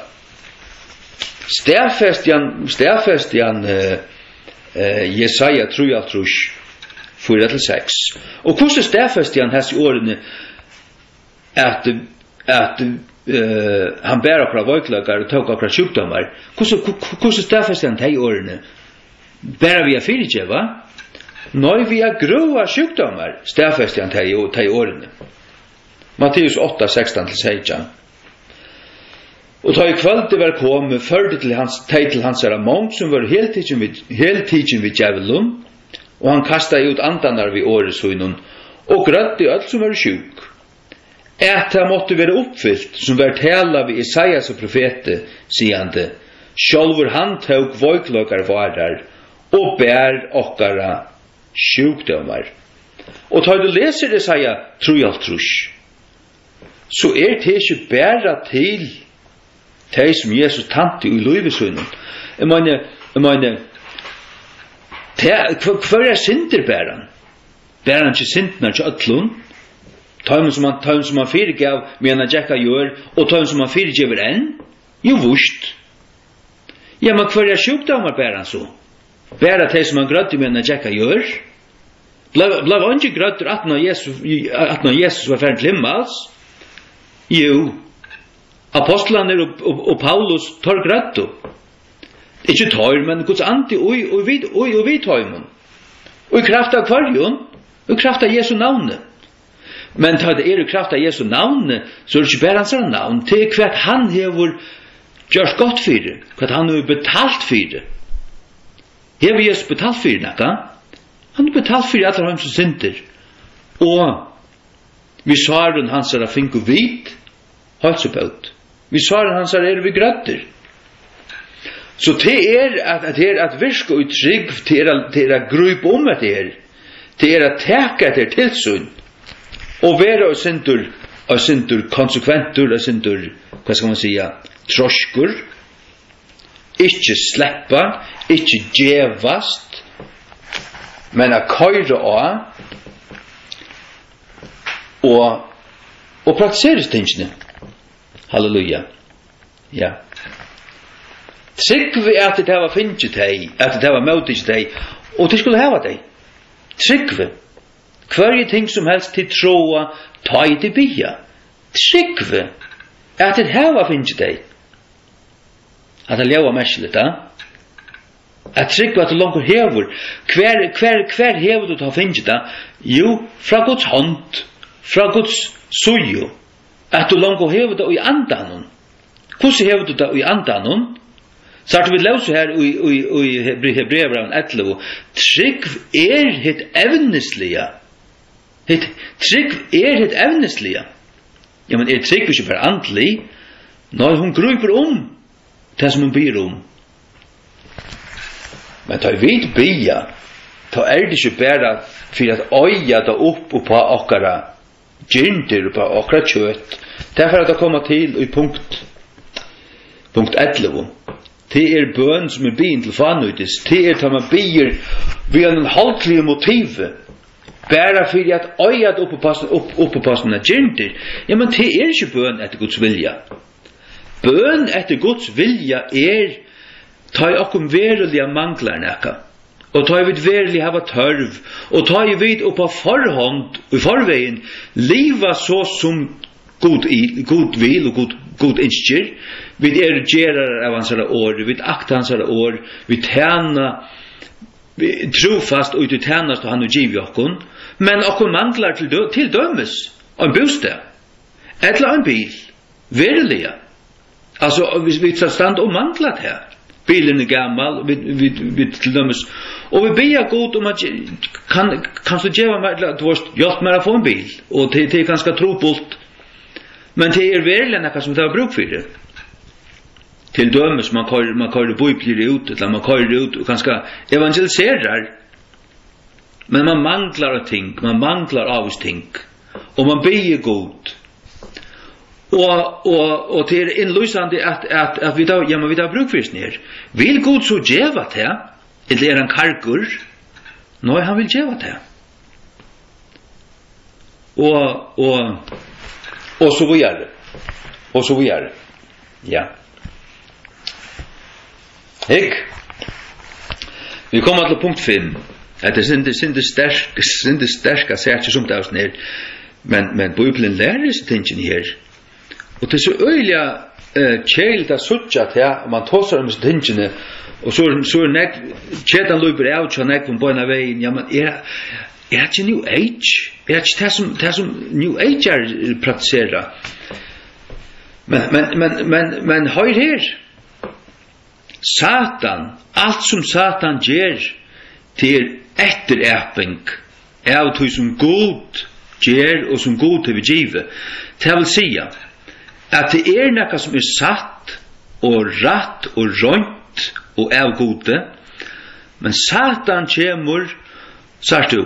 Stedfeste stedfeste han uh, uh, Jesaja tre fire til seks. Og hvordan stedfeste han hans i årene at, at uh, han bærer akkurat vøyklager og tok akkurat sjukdommer? Hvordan stedfeste han tei årene? Bærer vi a fyrirgjeva? Når vi er grøva sjukdommer, stedfeste han tei årene. Matteus åtta, sexton til sytton. Og ta i kvöldi var kom, førde til hans, teg til hans era mång, som var heltidgen vid, heltidgen vid djævelun, og han kastet ut andanar vid åresøynun, og grødde alt som var sjuk. Et det måtte være oppfyllt, som var tala vid Isaias og profete, sigande, sjálfur han tog voikløkar varar, og bær okkara sjukdomar. Og ta du leser Isaiah trojalltrus, så er det ikke bæra til de som Jesus tante i løyvesunnen. Jeg mener, jeg mener, hva er sinderbæran? Bæran ikke sindna ikke ötlun, tøymen som han, tøymen som han fyrirgav, men han jekka gjør, og tøymen som han fyrirgaver enn, jo vurst. Ja, men hva er sjukdomar bæran så? Bæra de som han grødde, men han jekka gjør, Blev han ikke grøtter at når Jesus, at når Jesus var ferdig til himmels? Jo, apostlene og, og, og Paulus tar grøtter. Ikke tar, men Guds ande og vi tar man. Og i kraft av kvarjon, og i kraft av Jesu navnet. Men ta det er i kraft av Jesu navnet, så er det ikke bare hans navn, til hva han har gjort godt for det, hva han har betalt for det. Har Jesus betalt for det, nekka? Han har betalt for alle hans synder. Og vi svaren hans er a finko vit, halsopøt. Vi svaren hans er vi grøtter. Så det er at, at, er at virke og trygg til er, er å grupe om at det er. Det er å teka etter tilsyn. Og være og synder, og synder konsekventur, og synder, hva skal man sige, troskur. Ikke sleppa, ikke djevast, men a køyre av og og praktisere tingene. Halleluja. Ja. Trygg vi at det var finnet deg, at det var møtet deg, og det skulle hava deg. Trygg vi. Hver ting som helst til troa, ta i det bia. Trygg vi at det var finnet deg. At det leva merslet, da. At trygg at du langt hever. Hver, hver, hver hever du til å finne det? Jo, fra Guds hånd, fra Guds sujo. At du langt hever det i andanen. Hvordan hever du det i andanen? Så at vi løser her i Hebreabrevet elleve. Trygg er hitt evneslige. Trygg er hitt evneslige. Ja, men er trygg ikke bare andlig? Nei, hun gruper om det som hun byr om. Men ta vid bia, ta er det ikke bare for at øya det opp og på okkara gyndir og på okkara kjøtt. Derfor at det kommer til i punkt punkt elleve. Det er bøn som er bien til fanøytis. Det er at man bier ved en halvtlige motiv. Bare for at øya det opp og på sånne gyndir. Ja, men det er ikke bøn etter Guds vilja. Bøn etter Guds vilja er ta i okkom veruliga manglar nekka, og ta i vid veruliga hava tørv, og ta i vid oppa forhånd, og i forveien, liva så som god, i, god vil og god, god innskjer, vid er gerar av hansara år, vid akta hansara år, vid tjena, trofast og ut i tjenast og han og giv i okkon, men okkom manglar til, dø, til dømes, en bostad, eller en bil, veruliga, altså, hvis vi tar stand og manglar det her, bilen er gammal, vi, vi, vi til dømes, og vi ber god om at kan, kan du gjøre meg, du har gjort meg å få en bil, og det, det er ganske trobult, men det er virkelig noe som det har bruk for det. Til dømes, man kører, man kører bøyblir ut, eller man kører ut og ganske evangeliserer, men man manglar ting, man manglar av ting, og man ber god. Og, og, og det er innløsende at, at, at vi da, ja, men vi da bruk for her. Vil Gud så djeva til? Eller er han karkur? Nei, han vil djeva til. Og, og, og så vi gjør det. Og så vi gjør det. Ja. Hikk. Vi kommer til punkt fem. Det er sinde, sinde sterk, sinde sterk, jeg ser ikke som det er sånn her. Men, men Bibelen lærer seg tingene her. Og det er så øyelig uh, kjeilt av suttjat her, og man tåser om disse tingene, og så, så er nek, kjetan løper av, så nek på en av veien, ja, men er, er det ikke New Age? Er det ikke det som, det som New Age er praktisera? Men, men, men, men, men hör her. Satan, allt som Satan ger till efteräpning av det som god ger och som god har givet. Det vill säga att det är något som är satt och rätt och rönt och av gode. Men Satan kommer, sagt du,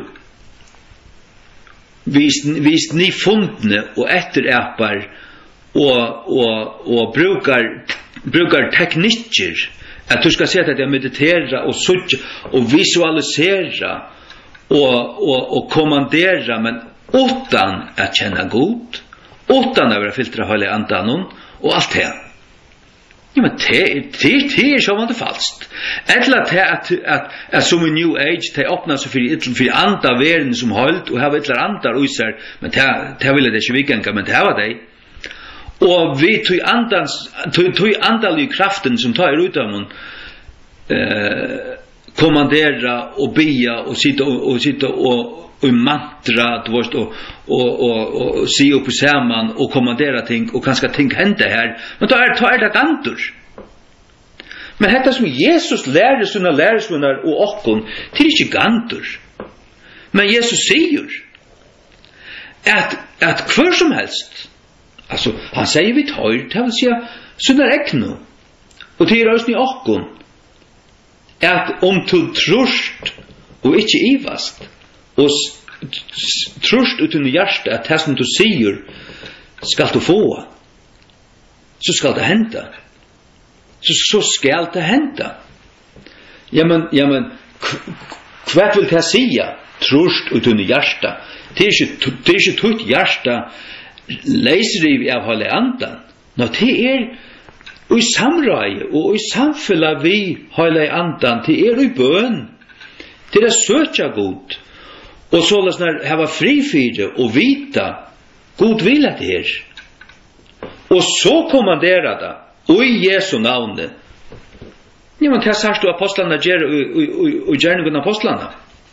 vis, vis ni fundne och efteräpar och, och, och brukar, brukar tekniker att du ska sätta dig att meditera och sucha och visualisera och, och, och kommandera, men utan att känna god, utan att vara filtra hela andan och allt det. Ja, men det, det, det är så inte falskt. Eller att, att, att, att som i New Age, det öppnar sig för, för andra världen som hållt och har ytterligare andra usar, men det, det vill det inte vikänka, men det var det. Och vi tog andans tog, tog andalig kraften som tar ut av någon eh, kommandera och bia och sitta och, och sitta och, och mantra och, och, och, och, och se upp samman och kommandera ting och kanske ting hända här, men då är, då är det gantor. Men detta som Jesus lärde sina lärsvunnar och okon, det är inte gantor. Men Jesus säger att, att kvar som helst, alltså, han säger vi tar, det vill säga, sådana räkna. Och det är också i okon. Att om du trust och inte ivast, och trust utan hjärsta att det som du säger ska du få, så ska det hända. Så, så ska det hända. Ja men, ja men, vad vill det säga? Trust utan hjärsta. Det är inte, det är inte tutt hjärsta läsriv av hela andan. Nå, det är i samröje och i samfälla vi hela andan. Det är i bön. Det är söka god. Och således när det var frifyrde och vita god vilja till er. Och så kommandera det. Och i Jesu namn. Ja, men vad sagst du apostlarna gör och gärningen apostlarna?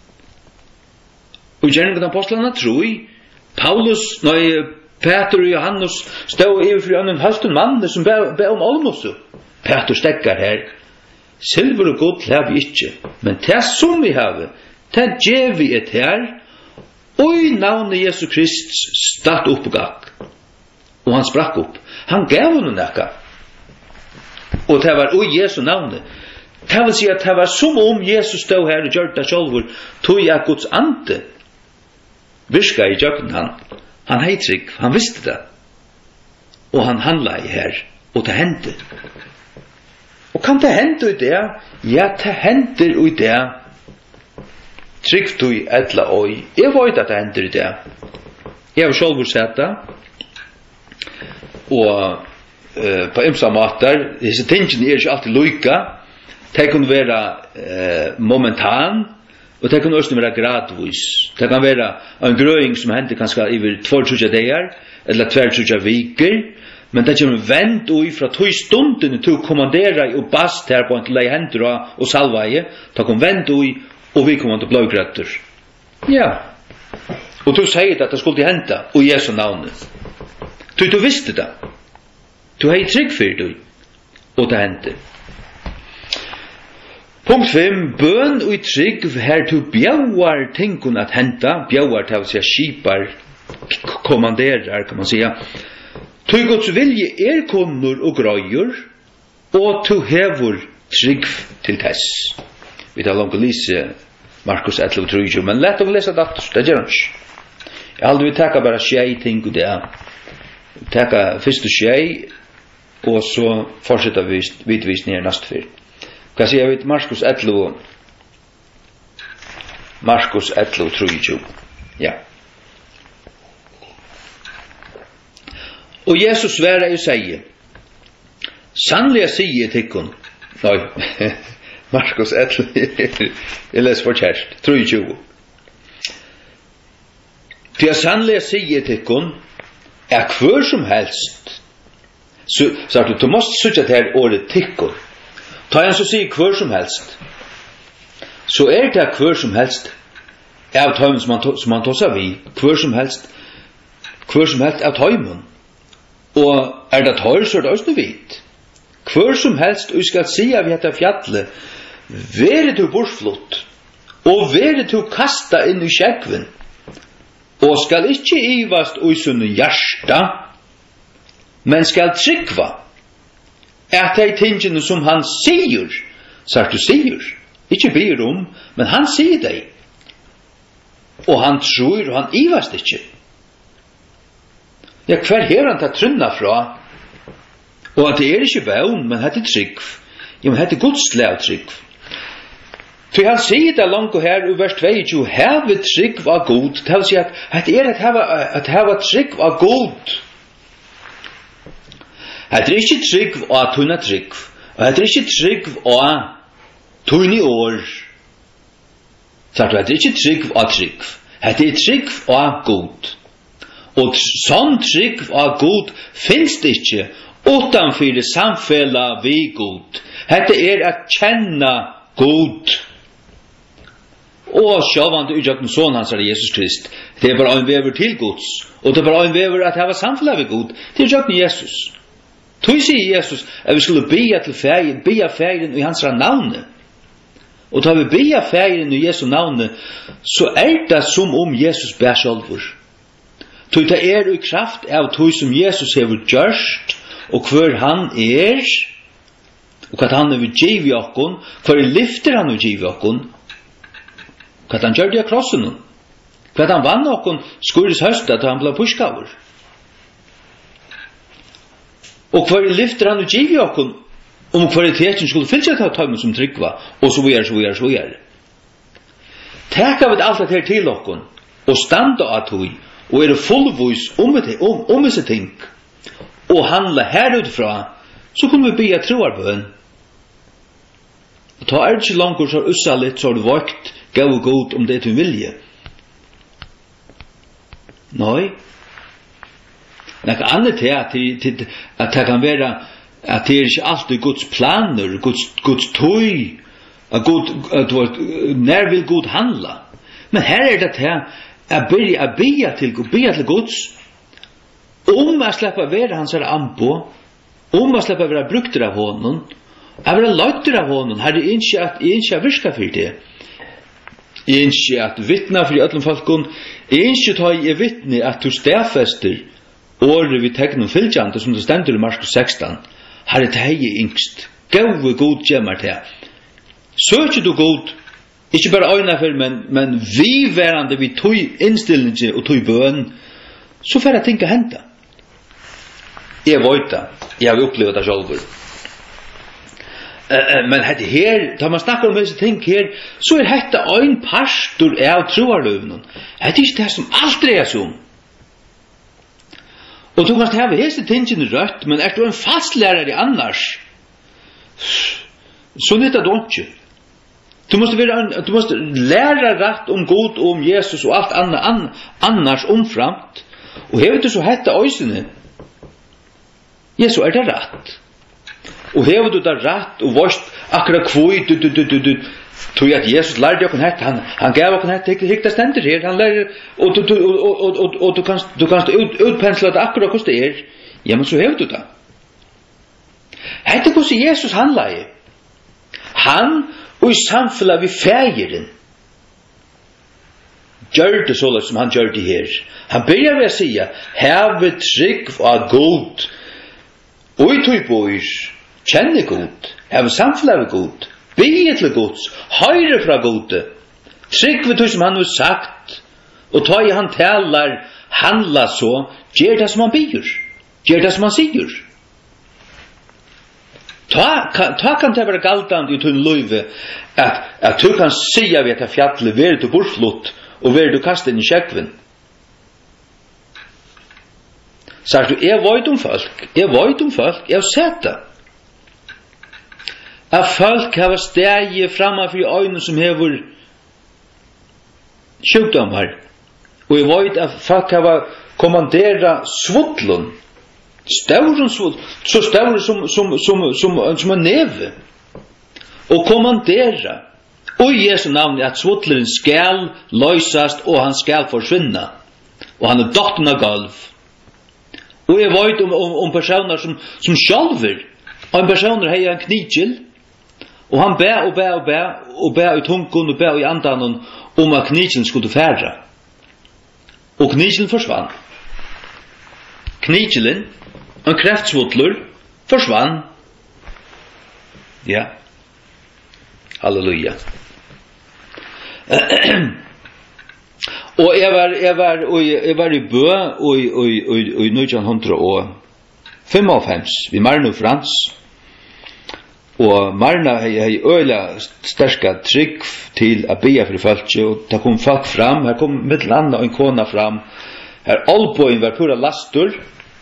Och gärningen apostlarna tror i Paulus, nej, Peter och Johannes stod över för en hösten man som ber om almosu. Peter stekkar här. Silver och guld har vi inte. Men det som vi har, det ger vi ett här. Och i navnet Jesu Kristus start upp och gack. Och han sprack upp. Han gav honom näka. Och det var i Jesu navnet. Det vill säga att det var som om Jesus stod här och gjorde det själv. Tog jag Guds ante. Virka i djöken han. Han heitrygg, han visste det. Och han handlade här. Och det hände. Och kan det hända i det? Ja, det händer i det. Tryggt du i ettla oj. Jag vet att det händer i det. Jag har själv sett det. Och uh, på ymsa matar, disse tingene er ikke alltid lykka. Det kan være uh, momentan. Og det kan også være gradvis. Det kan være en grøying som hender kanskje over tolv dager, eller tolv viker, men det kommer vent ui fra tog stunden til å kommandere og bast her på en til lei hender og salveie, det kan vent ui, og vi kommer til blågrøtter. Ja. Og du sier at det skulle hente, og Jesu navnet. Du, du visste det. Du har trygg for det, og det henter. Punkt fem, bøn og trygg her til bjauar tingun at henta, bjauar til å si skipar, kommanderar, kan man säga. Tu Guds vilje er konur og grøyer, og tu hevur trygg til tess. Vi tar langt å lese Markus elleve tre, men lett å lese det, det gjør han ikke. Jeg aldri vil takka bare skjei ting og det. Takka første skjei, og så fortsetter vi vidvisning her neste fyr. Hva sier vi til Markus elleve? Markus elleve tre. Ja. Og Jesus sværer og sier, sannlig sier til kun, nei, Markus elleve, jeg leser for kjærst, tre. For jeg sannlig sier til kun, er hver som helst, så sa du, du måste søke til året til kun, ta han så sier hver som helst, så er det hver som helst, av tøymen som han, som han tar seg vi, hver som helst, hver som helst av tøymen, Og er det tør, så er det også vidt. Hver som helst, og skal si av dette fjallet, være du bortflott, og være du kasta inn i skjegven, og skal ikke ivast ui sunne hjärsta, men skal tryggva, at de tingene som han sier, så du sier, ikke ber om, men han sier deg, og han tror, og han ivast ikke. Ja, hver her han tar trunna fra, og at det er ikke vevn, men det er trygg. Ja, men det er Guds lev trygg. For han sier det langt her i vers tjueto, heve trygg var god. Det vil si at det er at heve, at heve trygg var god. Det er ikke trygg av tunna trygg. Og det er ikke trygg av tunni år. Så det er ikke trygg av trygg. Det er trygg av god. Og sånn trygg av god finnes det ikke utanfor samfella vi god. Dette er at kjenne god. Og sjåvande utjøkken sånn hans er Jesus Krist. Det er bare en vever til Guds. Og det er bare en vever at hava samfella vi god. Det er utjøkken Jesus. Tog sier Jesus at vi skulle bia til feiren, bia feiren i hans navne. Og da vi bia feiren i Jesu navne, så er det som om Jesus ber sjálfur. Tog det er i kraft av tog som Jesus hever gjørst, og hver han er, og hva han hever giv i okkon, hver lyfter han hever giv i okkon, hva han gjør det av krossen, hva han vann okkon skurris høsta til han ble pushkavur. Og hver lyfter han hever giv i okkon, om kvaliteten skulle fylse til tøymen som tryggva, og så videre, så videre, så videre. Tekka vi alt det her til okkon, og standa av tog, og er fullvis om, om, om disse ting, og handla her utfra, så kunne vi be troarbøn. Og ta er det ikke langt så ussa litt, så har du vakt, gav og god om det du vilje. Nei. Nekka annet er at, at det kan være at det er ikke alltid Guds planer, Guds, Guds tøy, at God, at, når vil God handla. Men her er det her, at byrja a bia til, bia til Guds, om a sleppa vera hans er ambo, om a sleppa vera brukter av honom, a vera løyter av honom, her er ikke at jeg ikke er virka for det. Jeg ikke at vittna for öllum folkun, jeg ikke ta jeg vittne at du stedfester året vi tegnum fylgjande som det stendur i Markus sexton, her er det hei yngst, gau god gjemmer til. Søkje du god, ikke bare øyne for, men, men vi værende, vi tog innstillinge og tog bøn, så får jeg tenke hente. Jeg vet det, jeg har opplevd det selv. Uh, men dette her, da man snakker om disse ting her, så er dette en pastor av troarløvnen. Det er ikke det som alt dreier seg om. Og du kan ha disse tingene rødt, men er du en fastlærere annars, så nytter du ikke. Du måste vara du måste lära rätt om Gud och om Jesus och allt annat an, annars omframt. Och här vet du så hetta ösene. Jesus är det rätt. Och här vet du det rätt och vart akkurat kvoi du du du du du tror att Jesus lärde dig hetta han han gav dig hetta till hikta ständer här han lär och du och och och och du kan du kan ut utpensla det akkurat hur det är. Ja men så här vet du det. Hetta hur Jesus handlar i. Han og i samfunnet vi fægeren gjør det så som han gjør det her. Han begynner ved å si heve trygg av god og i tog bois kjenne god heve samfunnet av god bygge til gods høyre fra gode trygg ved tog som han har sagt og ta i han taler handla så gjør det som han bygger gjør det som han sier. Ta, ta kan det være galtande i tunn løyve at, at du kan sia ved at fjallet ver du bortflott og ver du kastet inn i skjegven. Så du, jeg vet om folk, jeg vet om folk, jeg har sett det. At folk har stegi framfor øynene som hever sjukdomar og jeg vet at folk har kommandera svudlun Stauren så så stauren som som som som som en neve och kommandera och i Jesu namn att svottleren skall lösast och han skall försvinna och han är dottern av golv Och jag vet om, om, om personer som, som själver, en person har en knitjel, och han bär och bär och bär, och bär i tungon och bär i andan om att knitjeln skulle färra. Och knitjeln försvann. Knitjeln, en kräftsvottlur, försvann. Ja. Halleluja. Och jag var jag var och jag var i bö och i och i och i nittonhundrafemtiofem vi Marno Frans. Och Marna hej öla starka trick till att be för folk och ta kom folk fram, här kom med landa och en kona fram. Här alboin var pura lastur.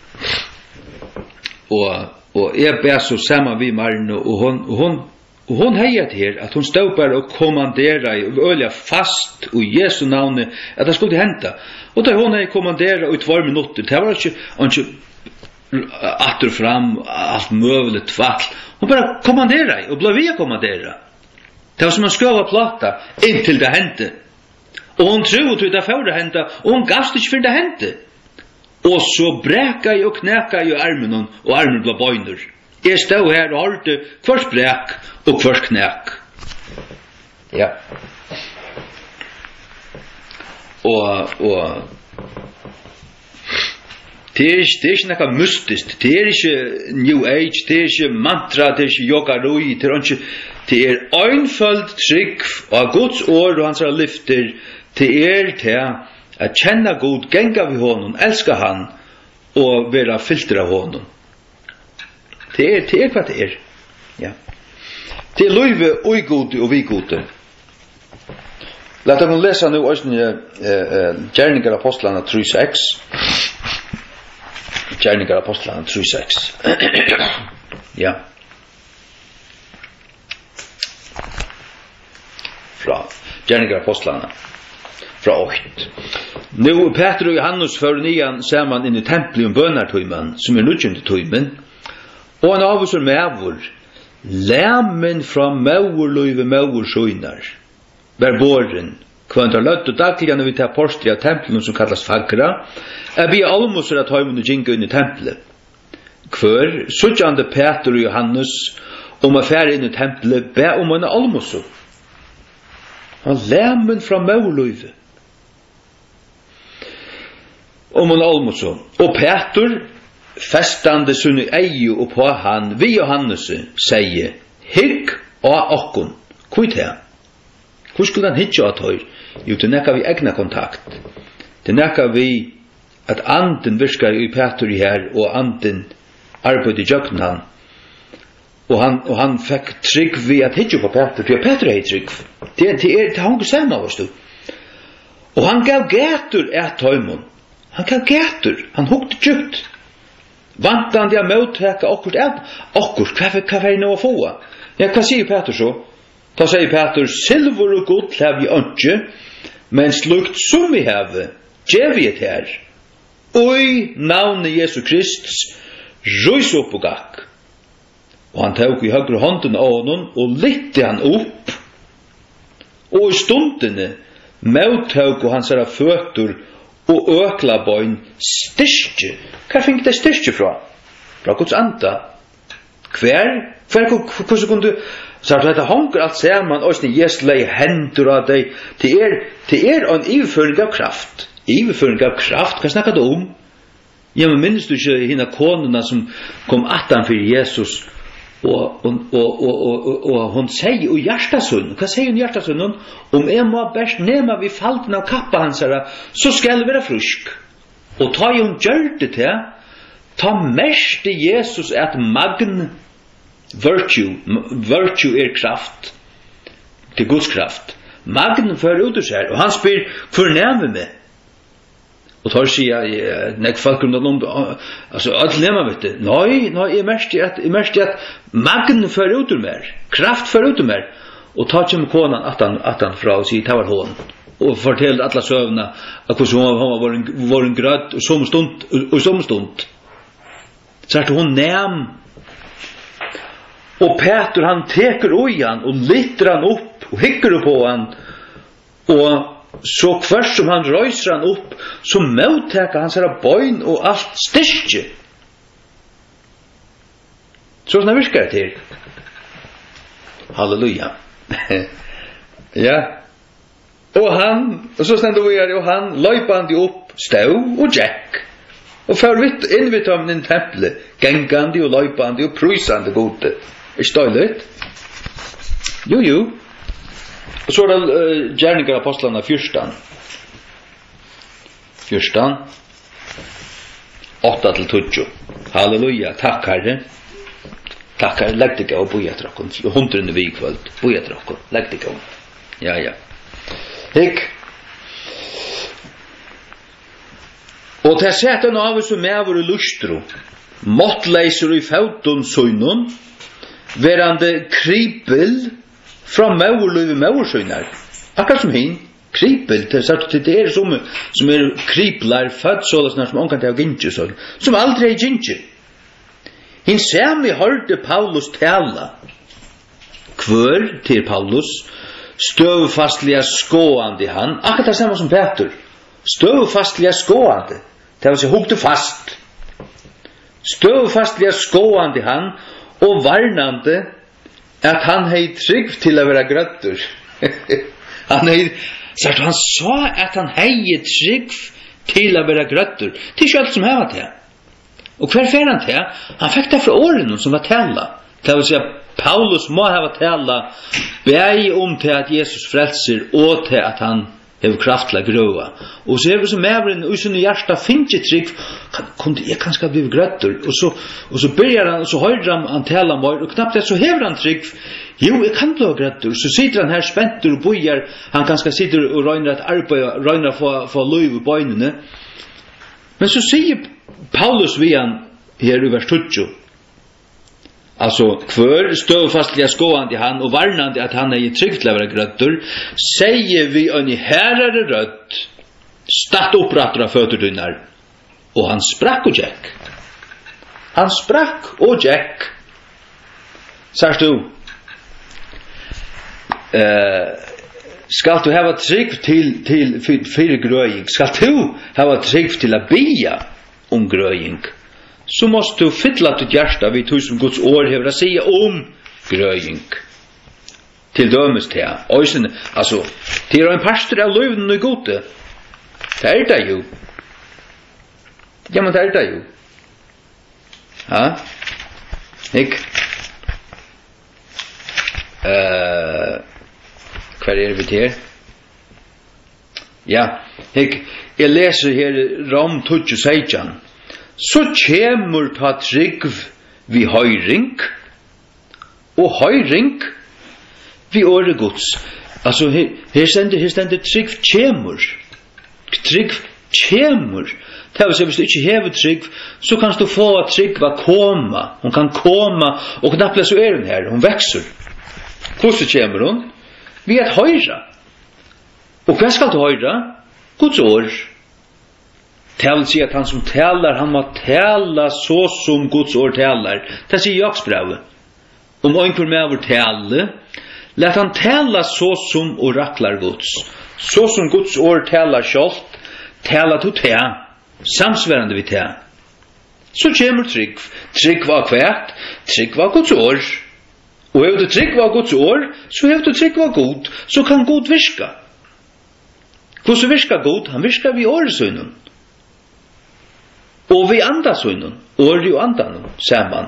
Och och jag ber så samman vi Marno och hon och hon och hon hejat här att hon stod bara och kommanderade och öliga fast och Jesu namn att det skulle hända. Och då hon kommanderade i två minuter. Det var inte inte åter fram allt möjligt fall. Hon bara kommanderade och blev via kommandera. Det var som en skruva platta intill det hände. Och hon trodde att det får det hända och hon gavs inte för det hände. Och så bräkade jag och knäkade jag armen och armen blev böjner. Jag stod här och hörde först bräk och först knäck. Ja. Och, och det är, det är inte något mystiskt. Det är inte New Age, det är inte mantra, det är inte yogaroi, det är inte, det är enföld trygg av Guds ord och hans lyfter. Det är det att känna Gud, gänga vid honom, älska han och vara filtra honom. Det är det är vad det är. Ja. Det är löve och gode och vi gode. Låt oss läsa nu också eh Gärningar apostlarna tre sex. Gärningar apostlarna tre sex. Ja. Fra Gärningar apostlarna fra åtta. Nu Petrus och Johannes för nian samman in i templet om bönartojman som är nutjende tojmen. Og han avvisar mævur, lämmen fra mævurløyve mævursøynar, var båren, kvant har løtt og dagligan vi tar porstri av tempelen som kallas fagra, er vi almosar at høymun og djinga inn i tempelet. Kvør, suttjande Peter og Johannes, om a fære inn i tempelet, be om en almosar. Han lämmen fra mævurløyve. Om en almosar. Og Peter, festande sunni eiju og på han vi Johannes sier hygg og okkun kvit her hvor skulle han hitja at høyr jo til nekka vi egna kontakt til nekka vi at anden virkar i Peter i her og anden arbeid i jøkken han og han, og han fikk trygg vi at hitja på Peter for Peter er trygg det, det er det hangur saman varst du og han gav gætur et høymon han gav gætur han hukte djupt vantande jag mottaka okkult eld okkult vad vad är nu att få ja vad säger Peter så då säger Peter silver och guld har vi inte men slukt som vi har ger vi det här oj namn Jesus Kristus röjs upp och gack och han tog i högra handen av honom och lyfte han upp och i stunden mottog och hans fötter og økla bøyn styrke. Hva fikk det styrke fra? Fra Guds anda. Hver? Hver, hvordan kunne du så at dette hanker alt sammen og sånn jesle hendur av deg det er, det er en iverføring av kraft. Iverføring av kraft, hva snakker du om? Ja, men minnes du ikke hina konuna som kom attan for Jesus og, og, og, og, og, og hun sier og hjertasund hva sier hun hjertasund om jeg må best nema vi falten av kappa hans her så skal jeg være frusk og ta hun gjør det til ta mest i Jesus at magn virtue virtue er kraft til Guds kraft magn fører ut seg og han spyr hvor nærme meg og tar sier nek folk om det altså alt lemma vet du nei, nei, jeg mest at jeg mest at magn fører ut mer kraft fører ut mer og tar kjem konan at han at han fra og sier ta var hon og forteller alla søvna at hvordan hun var en, var en grad og som stund og som stund så at hun nem og Peter han teker oi han og lytter han opp og hikker på han og så kvart som han røyser han upp, så mottaka hans herra bøyn og alt styrke. Så sånn virkar det til. Halleluja. Ja. Og han, og så stendte vi her, og han løypande opp, stau og jack. Og for vidt innvitam inn tempelet, gengande og løypande og prysande gode. Er støylet? Jo, jo. Og så er det uh, gjerninger av apostlene fyrstan. Fyrstan. åtta til tjugo. Halleluja. Takk, Herre. Takk, Herre. Legg deg av og boi etter okken. Hundrende vi kvöld. Boi etter okken. Legg deg av. Ja, ja. Hikk. Og til seten av oss som er våre lustro, måttleiser i fautun søgnun, verande kripel fra maurløyve maursøgnar. Akkurat som hin, kripel, til det er som, som er kriplar, født sånn som omkant av gyntje, som aldri er gyntje. Hin sami hørte Paulus tala, kvør til Paulus, støvfastliga skåande han, akkurat det samme som Peter, støvfastliga skåande, det vil si hugte fast, støvfastliga skåande han, og varnande at han hei trygg til å være grøttur. han hei, så han sa at han hei trygg til å være grøttur. Det er ikke alt som hei var til. Og hver fer han til? Han fikk det fra årene som var tala. Det vil si at Paulus må ha tala bæg om til at Jesus frelser og til at han hev kraft til å grøva. Og så hever som mævren og sånne hjärsta finner trygg, kunne jeg kanskje bli grøttur, og så, og så begynner han, og så høyrer han, han tala meg, og knappt det så hever han trygg, jo, jeg kan bli grøttur, så sitter han her spenter og bojar, han kanskje sitter og røyner et arbeid, røyner for, for løyv i bøynene. Men så sier Paulus vi han her i vers tjugo, altså, kvør støvfastliga skåande han og varnande at han er i trygg til å være grøttur, sier vi en i herrere rødt, statt opprattere føterdynnar, og han sprakk og Jack. Han sprakk og Jack. Sars du, uh, skal du hava trygg til, til fyrir grøying, skal du hava trygg til å bia om grøying, så måste du fylla ditt hjärta vid hur som Guds år hever att säga om gröjning. Till dömes till. Alltså, till en pastor av löven och gode. Det är det ju. Ja, men det är det ju. Ja. Nick. Uh, Kvar är vi till? Ja. Nick. Jag läser här Rom tjugo sexton. Så kjemur ta trygg vi høyring, og høyring vi åre gods. Altså, her, her stender, her stender trygg kjemur. Trygg kjemur. Det vil si, hvis du ikke hever trygg, så kan du få trygg va koma. Hun kan koma, og knapt så er hun her, hun vekser. Hvordan kjemur hun? Vi er høyra. Og hva skal du høyra? Guds år. Det vil si at han som talar, han må tala så som Guds år talar. Det sier Jaksbrevet. Om einhver med vår tale, let han tala så som oraklar Guds. Så som Guds år talar sjálft, tala to te, samsværande vi te. Så kommer trygg. Trygg var kvært, trygg var Guds år. Og om du trygg var Guds år, så om du trygg var god, så kan god virka. Hvordan virka god? Han virka vi åresønnen. Og vi andas honom, åri og andan saman.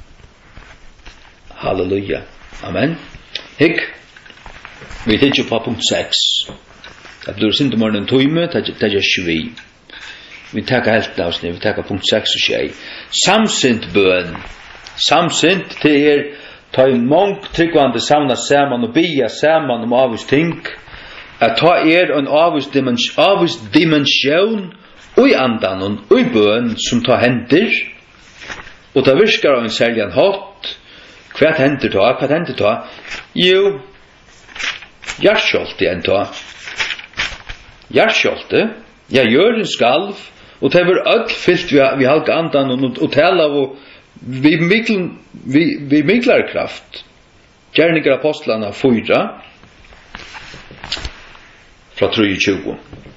Halleluja. Amen. Hikk. Vi hittir på punkt seks. Det blir sint morgen tøyme, det er tjuvi. Vi takkar helt avsnitt, vi takkar punkt seks og tjei. Samsint bøn. Samsint til er ta i mong tryggvande samna saman og bia saman om avvis ting. At ta er en avvis dimensjon og i andan og i bøn som tar hender, og det virkar av en særlig hatt. Hva hender ta? Hva hender ta? Jo, hjertkjolte en ta. Hjertkjolte, jeg gjør en skalv, og det var ødt fyllt vi, vi halka andan og, og tala og vi, mikl, vi, vi miklar kraft. Gjerninger apostlene fyra, fra tjugo.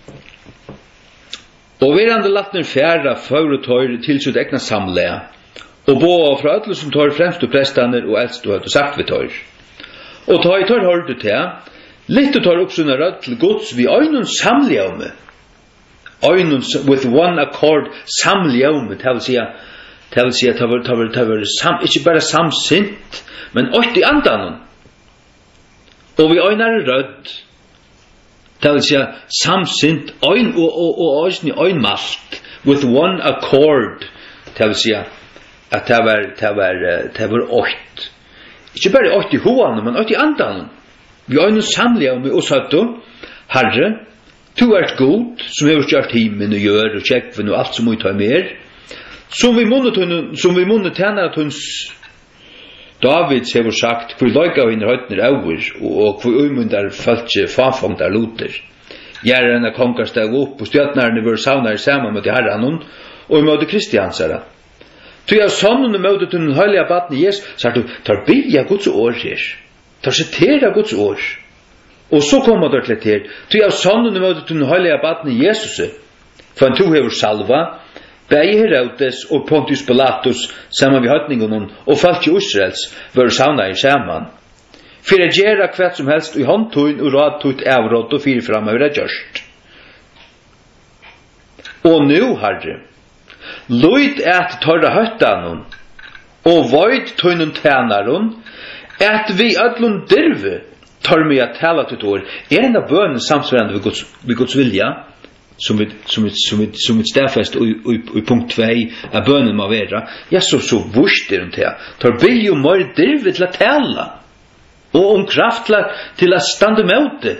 Og verande latner færa føretøyr til sitt egna samlega, og boa fra alle som tar fremst og prestaner og eldst og høyt og sagt vi tøyr. Og ta i tøyr hørte til, litt tar oppsunna rødt til gods vi øynun samljaume. Øynun with one accord samljaume, det vil sija, det vil sija, det vil sija, ikke bare samsint, men åtti andanon. Og vi øynar rødt, det vil sija, samsint, øyn og, og, og øysni øynmalt, with one accord, det vil sija, at det var, det var, det var ått. Ikke bare ått i hoan, men ått i andan. Vi øyne samlige om oss høyto, Herre, du ert god, som har gjort himen og gjør, og kjekven og alt som vi tar mer, som vi munne tjener at hons Davids har sagt, hvor løyga vi inn høytner over, og hvor umundar følge fafongtar loter. Gjerne kongar steg opp, og stjøtnerne var savnar sammen med herren, og i møte Kristiansara. Tu er sonnen møte til den høylige baden Jesus, så er du, tar bygja Guds år her. Tar sitera Guds år. Og så kommer du til her. Tu er sonnen møte til den høylige baden Jesus, for han to hever salva, Begge Herodes og Pontius Pilatus, sammen med høytningen og folk i Israels, var savna i saman. For jeg gjerra hvert som helst i håndtøyn og radtøyt avråd og fyrir fram av gjørst. Og nu, Herre, Lyd at torra høttanon, og void tøynun tænaron, at vi ödlun dirve tar mig at tala til år. Er en av bønnen samsvarende ved Guds, ved Guds vilja, som vi, som vi, som vi, som vi stedfest i, i, i punkt två, at bønnen må være, ja, så, så vurst er hun til. Tar vi jo mer dirve til at tala, og om kraft til at stande med det.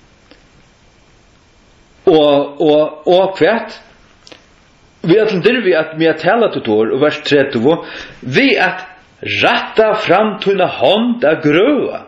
Og, og, og kvært, vi at dirvi at mi at tala til år, og vers trettio, vi at ratta fram tunna hånd av grøa.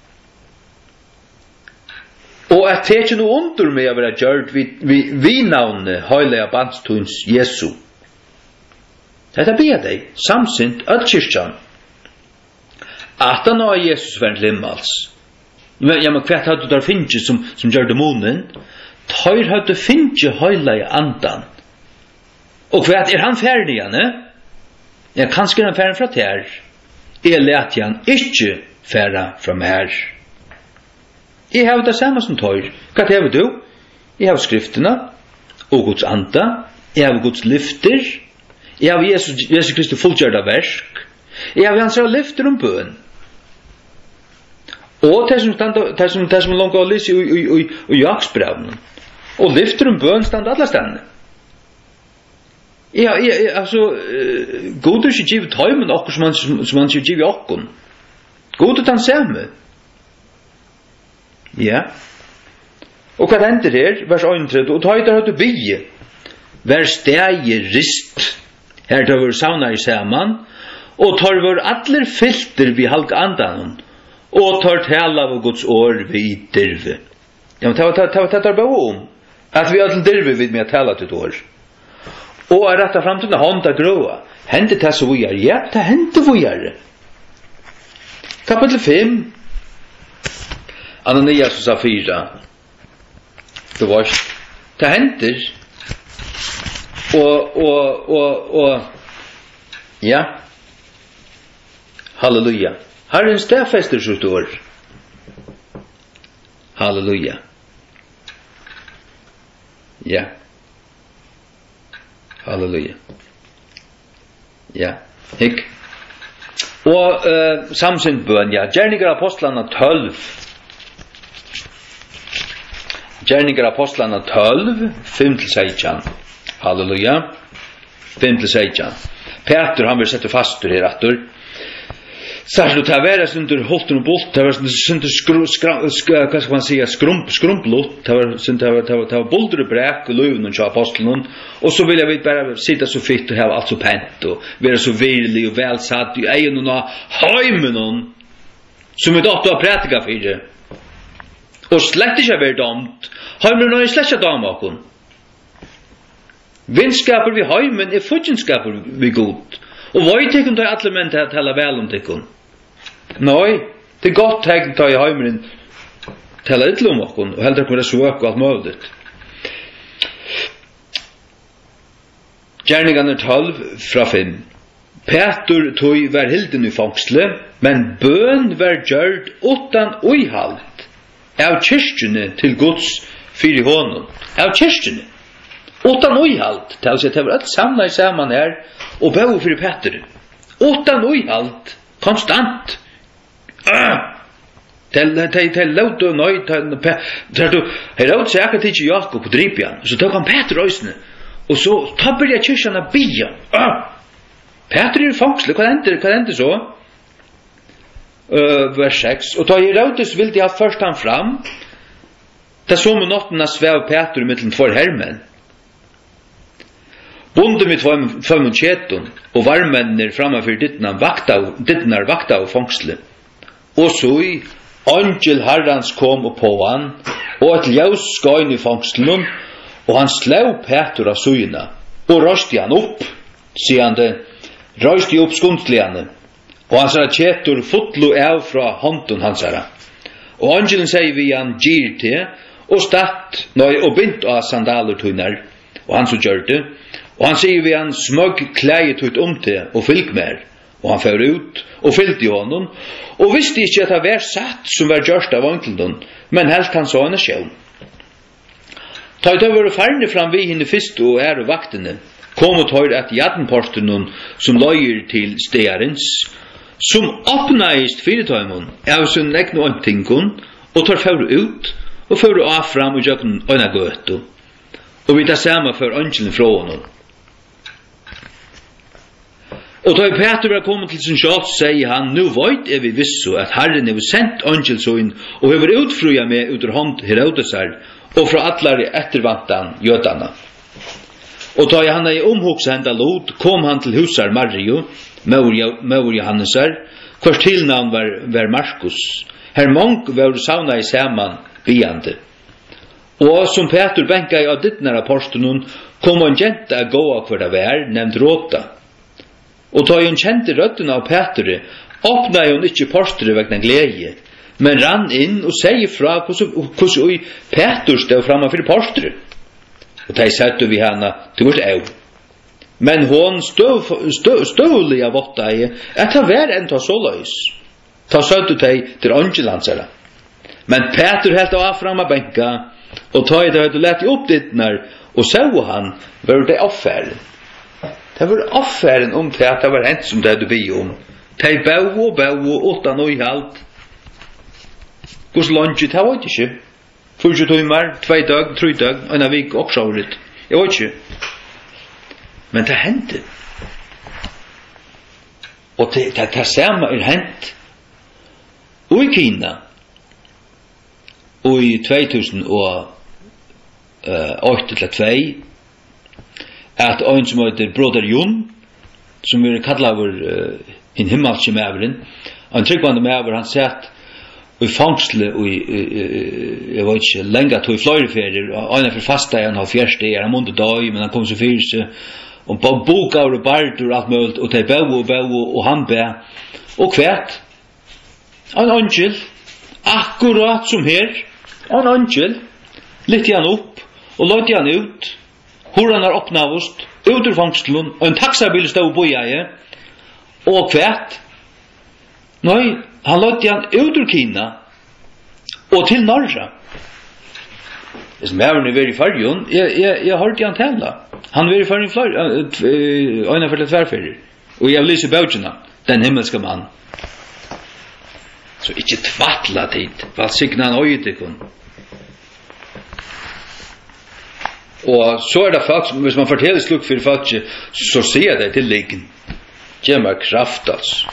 Og at teke no under med å være gjørt vi, vi, vi navnet høylega bandstuns Jesu. Dette ber deg, samsint, at kyrkjan. At han av Jesus var en limmals. Ja, men hva hadde du der finnje som, som gjør demonen? Tøyr hadde finnje høylega andan. Og hva er han ferdig igjen, eh? Ja, kanskje er han ferdig fra ter. Jeg let han ikke ferdig fra mer. Jeg har det samme som tøyr. Hva har du? Jeg har skriftene, og Guds anda, jeg har Guds lyfter, jeg har Jesus, Jesus Kristi fullgjørda versk, jeg har hans lyfter om bøn. Og det som, det som, det som langt å lese i jaksbrevnen, og lyfter om bøn stand alle stedene. Ja, ja, altså, uh, god er ikke givet tøymen okkur som han, som han ikke givet okkun. God er den samme. Ja. Og hva ender her, vers åttio, og tøyder høyde bygge, vær stegi rist, her tar vi sauna i saman, og tar vi atler filter vi halk andan, og tar tala av Guds år vi dirve. Ja, men det var bare om, at vi atler dirve vid med tala til år. Og er retta fram til hånd av grøa. Hente det så vi er. Ja, det hente vi er. Kapitel fem. Ananias og Safira. Det var ikke. Det henter. Og, og, og, og, ja. Halleluja. Herren stedfester sitt år. Halleluja. Ja. Halleluja. Ja, hikk. Og uh, samsynt bøn, ja. Gjerninger apostlene tolv. Gjerninger apostlene tolv, fem til seksten. Halleluja. fem til seksten. Peter, han vil sette fast her etter. Særlig til å være under holten og bolt, det var under skru, skra, skra, hva skal man si, skrump, skrumplott, det var, det var, det var, det var bolder og brek og løvnen til apostelen, og så vil jeg bare sitte så fitt og ha alt så pent, og være så virlig og velsatt i egen og heimen, som vi datt å prætika for det. Og slett ikke være domt, heimen er slett ikke dam akon. Vinskaper vi heimen er futjenskaper vi god, og hva er tekken til alle menn til å tale vel om tekken? Nei, det er godt tegn til i heimeren talar illa om okkum og heldur okkum svøk og alt möjligt. Gjerningarna tolv fra fem. Petur tog var hilden i fangsle, men bøn var gjørd utan uihalt av kyrkjene til Guds fyri honom. Av kyrkjene. Utan uihalt. Det vil si at det var alt samla i saman her og bøy fyrir Petur. Utan uihalt. Konstant. Til til låt og nøy til du her ut seg at ikkje Jakob på dripjan. Så tok han Petur øysne. Og så tabber jeg kyrkjana bia. Petur er fangsle. Hva ender hva ender så? Uh, vers seks. Og da Herodes ville de ha først han fram. Da så med nottena svev Petur mellom två hermen. Bonde med två kjeton og varmennir framfor dittnar vakta dittnar vakta og fangsle. Og så i angel Herrans kom og på han, og et ljus skøyn i fangslen, og han slå Petur av suyna, og røsti han opp, sier han det, røsti opp skundliane, og han sa kjetur fotlo av fra hånden hans herra. Og angelen sier vi han gir til, og statt, nøy, og bint av sandaler tunner, og han så gjør det, og han sier vi han smøg klæget ut om til, og fylg mer, og han fører ut, og fylgte i honom, og visste ikke at det var satt som var gjørst av ankelen, men helt han så henne sjøv. Ta ut over færne fram vi henne fyrst og er og vaktene, kom og tør at jadenporten som løyer til stegarens, som åpnaist fyrirtøymon av sin egnu antingon, og tar fører ut, og fører av fram og jøkken øyna gøtu, og vi tar samme for angelen fra honom. Og da Petur var kommet til sin kjalt, sier han, nu veit er vi vissu at Herren er sendt angelsøyn, og hever utfruja med uter hånd Herodesar, og fra allare ettervantan jødana. Og da han er omhugsa henda lot, kom han til husar Mario, mor Johannesar, hvers tilnavn var, var Markus. Her mong var sauna i saman biande. Og som Petur benka i av dittnar apostelun, kom en jenta a gåa hver det var, nevnt Råta. Og da hun kjente røttene av Petur, åpna hun ikke porstret vegna glede, men rann inn og sier fra hvordan Petur stod framme for porstret. Og de sette vi henne til vårt au. Men hon stålig av åtta i at det var en ta så løs. Ta søtte de til angelansere. Men Petur helt av framme benka, og ta i det hadde lett opp dittnar, og så han var det affæren. Det var affæren om det at det var hent som det hadde vi om. De bau og bau og åttan og i halt. Hvordan lunge, det var ikke. Fyrtio timmar, tvei dag, tre dag, en av vik oppsjåret. Jeg vet ikke. Men det hendte. Og det, det, det samme er hent. Og i Kina, og i tvei tusen og åtte til tvei, at ein som heter Broder Jon, som vi kallar over uh, in himmelske mæveren, han tryggvande mæver, han sett i fangsle, og i, uh, jeg vet ikke, lenga tog i fløyreferier, og han er for fasta han har fjærsteger, han måtte døy, men han kom så fyrir seg, og på bokaur og bardur, alt mulig, og de bau og bau, og han bæ, og kvært, en angel, akkurat som her, en angel, lytte han opp, og løtte han ut, Horan er oppnavust, ut ur fangstlun, og en taxabil stod på jeg, og kvært. Nei, han løtte han ut ur Kina, og til Norra. Hvis mæveren er veri i fargen, jeg, jeg, jeg hørte han tala. Han er i fargen flere, øyne for det tverrferger. Og jeg lyser bautjena, den himmelske mann. Så ikke tvattla tid, hva signa han øyetikon. Og så er det faktisk, hvis man forteller sluk for folk, så sier det til liggen. Gjør meg kraft, altså.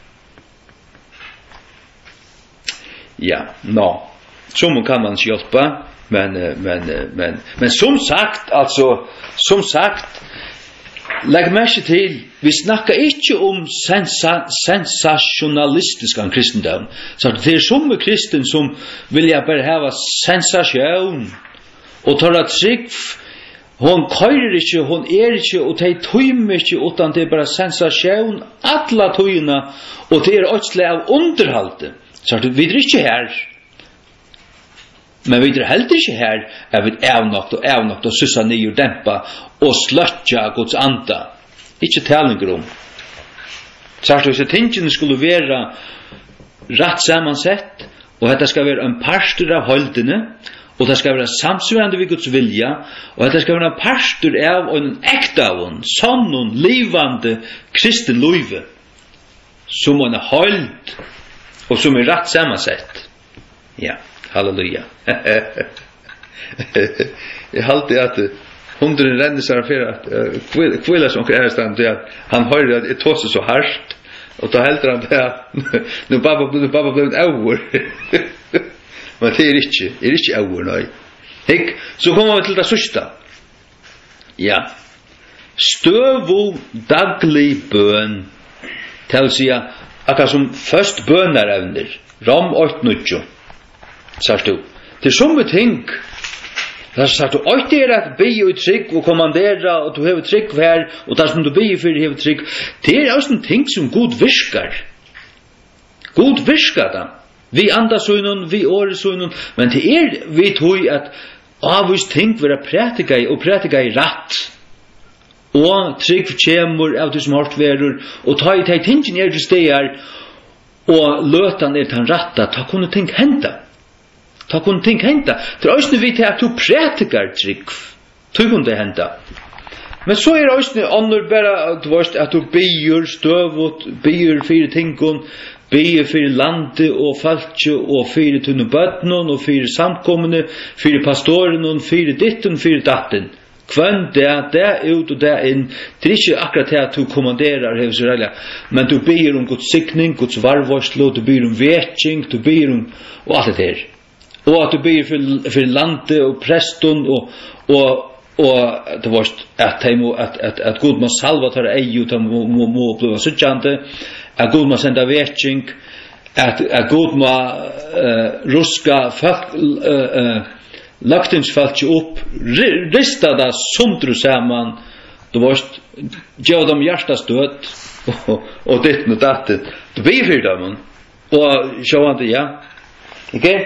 Ja, nå. Som kan man ikke hjelpe, men, men, men, men som sagt, altså, som sagt, legg merke til, vi snakker ikke om sensa, sensasjonalistisk av kristendom. Så det er som kristen som vil jeg bare ha sensasjon, og tar at trygg, hon køyrer ikke, hon er ikke, og de tøymer ikke, utan det er bare sensasjon, alla tøyene, og det er også av underhalte. Så vi er ikke her. Men vi er heller ikke her at vi er nok og er nok og syssa nye og dempa og sløtja Guds anda. Ikke talinger om. Sagt hvis tingene skulle være rett samansett, og dette skal være en pastor av holdene, og det skal være samsvarende ved Guds vilja, og det skal være en pastor av en ekta av en sånn og livande kristen løyve, som en hold, og som er rett samansett. Ja, halleluja. Jeg halte at hundren renner seg for at kvilla som er stand til at han hører at det tåser så hardt, og da helter han til at nu babba ble en auer. Men det er ikke, det er ikke auer, nei. Hikk, så kommer vi til det sørste. Ja. Støvo daglig bøn, til å si akkurat som først bønarevner, rom åtte nutjo, sagt du. Det er som vi tenk, det er sagt du, åtte er at be og trygg og kommandera, og du hever trygg her, og det som du be for hever trygg, det er også en ting som god virkar. God virkar da. Vi andasøgnen, vi åresøgnen, men det er vi tog at avvist ting vil prætika i, og prætika i rett. Og trygg kjemur av det som hardt verur, og ta i teg tingene er til stegar, og løtan er til han ratta, ta kunne ting henta. Ta kunne ting henta. Det er også vi til at du prætikar trygg, tog kunne det henta. Men så er det også andre bare at du byr støvot, byr fire tingene, byr fire landet og falske, og fire tunne bøtnen, og fire samkommende, fire pastoren, fire ditten, fire datten. Kvann det, det ut og det inn. Det er ikke akkurat det at du kommanderer, men du byr om Guds sikning, Guds varvarslo, du byr om vetjing, du byr om, og alt det her. Og at du byr for, for landet og presten, og, og og det var at at at at Gud må salva tar ei ut må må må bli suttjante, at Gud må senda vetjing, at at Gud må uh, ruska folk uh, uh, lagtingsfalt upp, rista da sundru saman, det var gjør dem hjertastøt, og, og ditt og datt, det blir for dem, og sjående, ja, ok?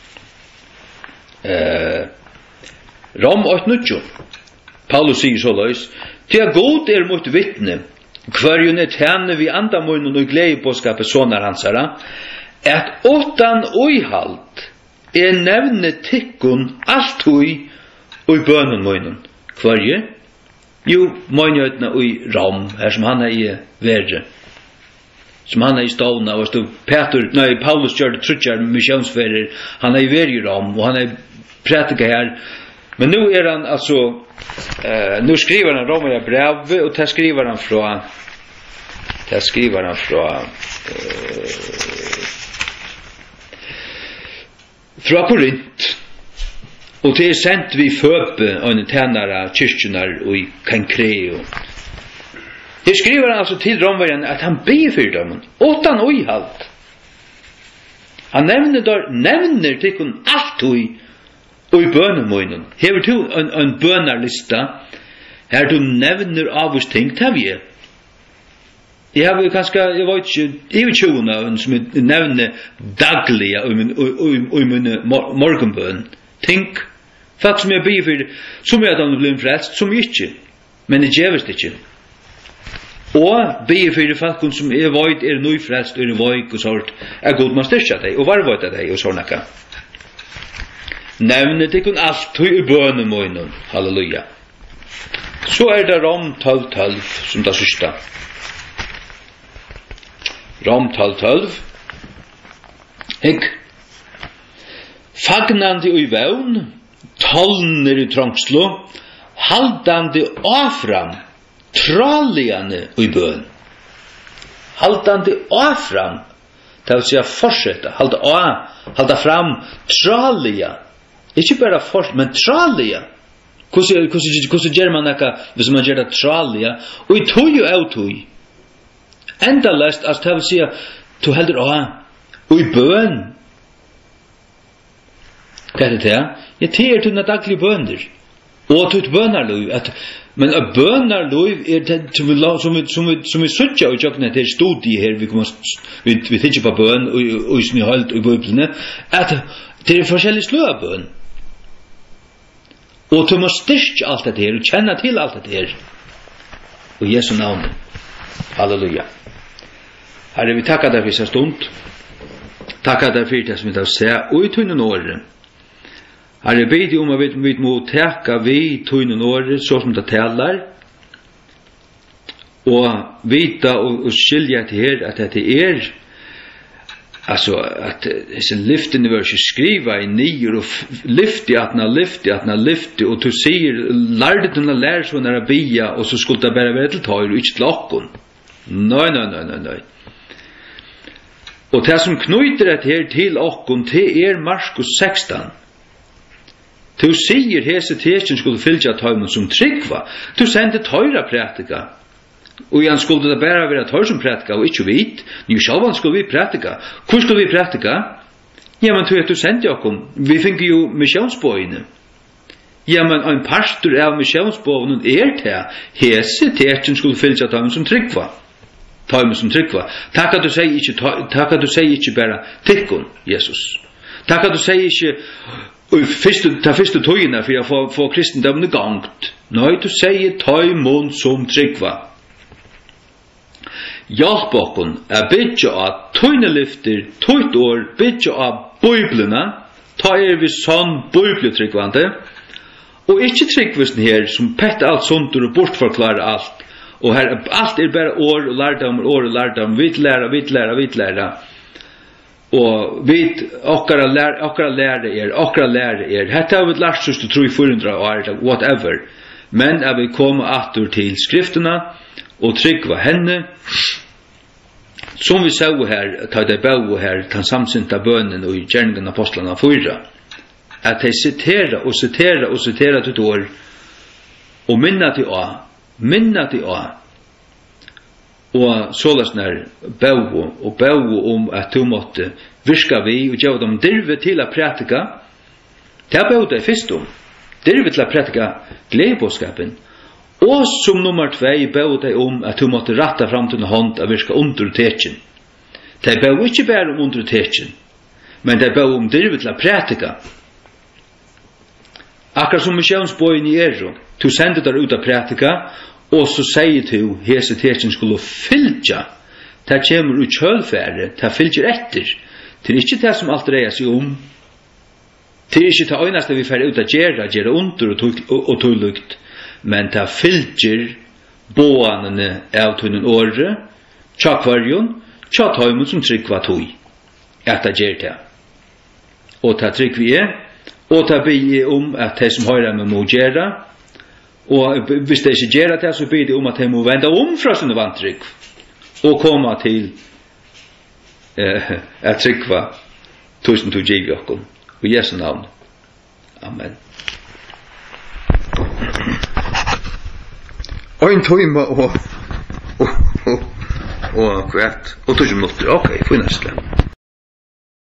Uh, Rom åtte nutjo. Paulus sier så løs, til at god er mot vittne, hverjun er tjene vi andamunnen og glede på skapet sånne hansara, at åttan uihalt er nevne tikkun alt ui og bønnen munnen. Hverje? Jo, møgnøytene ui Rom, her som han er i verre. Som han er i stålna, og stod Peter, nei, Paulus gjør det trutjar misjonsferer, han er i verre i Rom, og han er prætika her. Men nu er han altså, uh, nu skriver han Romaya brev, og det skriver han fra, det skriver han fra, uh, fra Korint. Og det er sendt vi føpe og en tænare kyrkjenar og i Kankreo. Det skriver han altså til Romaya at han ber for dem, åttan uihalt. Han nevner der, nevner til kun alt ui, og i bønemånen. Hever du en, en bønarlista, her du nevner avvist ting, det har vi. Jeg har kanskje, jeg vet ikke, jeg vet ikke noen som jeg nevner daglig i min morgenbøn. Ting, folk som jeg byr for, som jeg hadde blitt frelst, som jeg ikke, men jeg gjevest ikke. Og byr for folk som jeg vet er nøy frelst, og er veik og sånt, er god man styrkja deg, og var vet av deg, og sånn akka. Nevne det kun alt i bønemånen. Halleluja. Så er det Rom tolv tolv som det sørste. Rom tolv tolv. Ik. Fagnande i vevn, tolner i trångslo, haldande afram, tralligane i bøn. Haldande afram, det vil si fortsette, halda av, halda fram, tralliga. Ikke bare fort, men tralia. Hvordan gjør man nekka hvis man gjør det tralia? Og i tog og av tog. Enda lest, altså det vil si at du heldur av. Og i bøn. Hva er det til? Ja, det er til daglige bønder. Och till bönarlöv att men a bönarlöv är det som vi som vi som vi som vi söker och jag när det studie här vi kommer vi vi tänker på bön och och i halt i bibeln att det är forskjellig slöa bön. Och du måste styrka allt det här och känna till allt det här. Och Jesu namn. Halleluja. Herre, vi tackar dig för så stund. Tackar dig för det som vi har sett och i tunnen åren. Herre, vet om att vi må täcka vi tunnen åren så som det talar. Och vita och, och skilja till her att det är alltså att dessa lyften vi ska skriva i nio och lyfti atna lyfti atna lyfti och du ser lärde du lär så när bia och så skulle det bara vara till tar och inte till åkon. Nej, nej, nej, nej, nej. Och det som knyter det här till åkon till er Markus sexton. Du säger hese testen skulle fylla tajmen som tryggva. Du sände tajra prätika. Och han skulle det bara vara tar som prätika och inte vit. Nu själva skulle vi prätika. Hur skulle vi prätika? Ja, men tror att du sände jag vi fick ju missionsbojen. Ja, men en pastor av missionsbojen är det. Hese testen skulle fylla tajmen som tryggva. Tajmen som tryggva. Tack att du säger inte, tack att du säger inte bara tikkon, Jesus. Tack att du säger inte och första ta första tojna för jag får få kristendomen igångt. Nej, du säger tajmen som tryggva. Hjälp okon a bidja av tøynelyfter, tøyt år, bidja av bøyblena, ta er vi sånn bøybletryggvande, og ikkje tryggvisten her som pett alt sundur og bortforklarer alt, og her alt er bare år og lærdom, år og lærdom, vit læra, vit læra, vit læra, og vit okkara læra, okkara læra er, okkara læra er, hette har vi lært sust og tro i fyrhundra år, whatever, men er vi komme atur til skriftena, og tryggva henne, som vi sa her, ta det bau her, ta samsynta bønnen og i gjerningen av apostlarna fyra, at de sitera og sitera og sitera til år, og minna til å, minna til å, og sålas nær bau og bau om at du måtte virka vi, og gjøre dem dirve til å pratika, det er bau det først om, dirve til å pratika gledebåskapen, og som nummer tvei bau deg om at du måtte ratta fram til en hånd av virka under tekjen. De bau ikke bare om under tekjen, men de bau om dirve til å pratika. Akkurat som missionsbojen i Ero, du sender der ut av pratika, og så sier du hese tekjen skulle fylja, det kommer ut kjølfære, det fylger etter. Det er ikke det som alt reier seg om. Det er ikke det øyneste vi fer ut av gjerra, gjerra under og tullugt. Men ta fylgjer boanene av tunnen åre, tja kvarjon, tja tøymen som tryggva tøy. Etta gjer det. Og ta trygg vi er, og ta bi om at de som høyre med må gjøre, og hvis de ikke gjør det, så bi de om at de må vende om fra sinne vantrygg, og komme til eh, at tryggva tusen to giv jokken. I Jesu navn. Amen. Ein tøyma og og og kvart og tusen minutter. Okay, for næsta.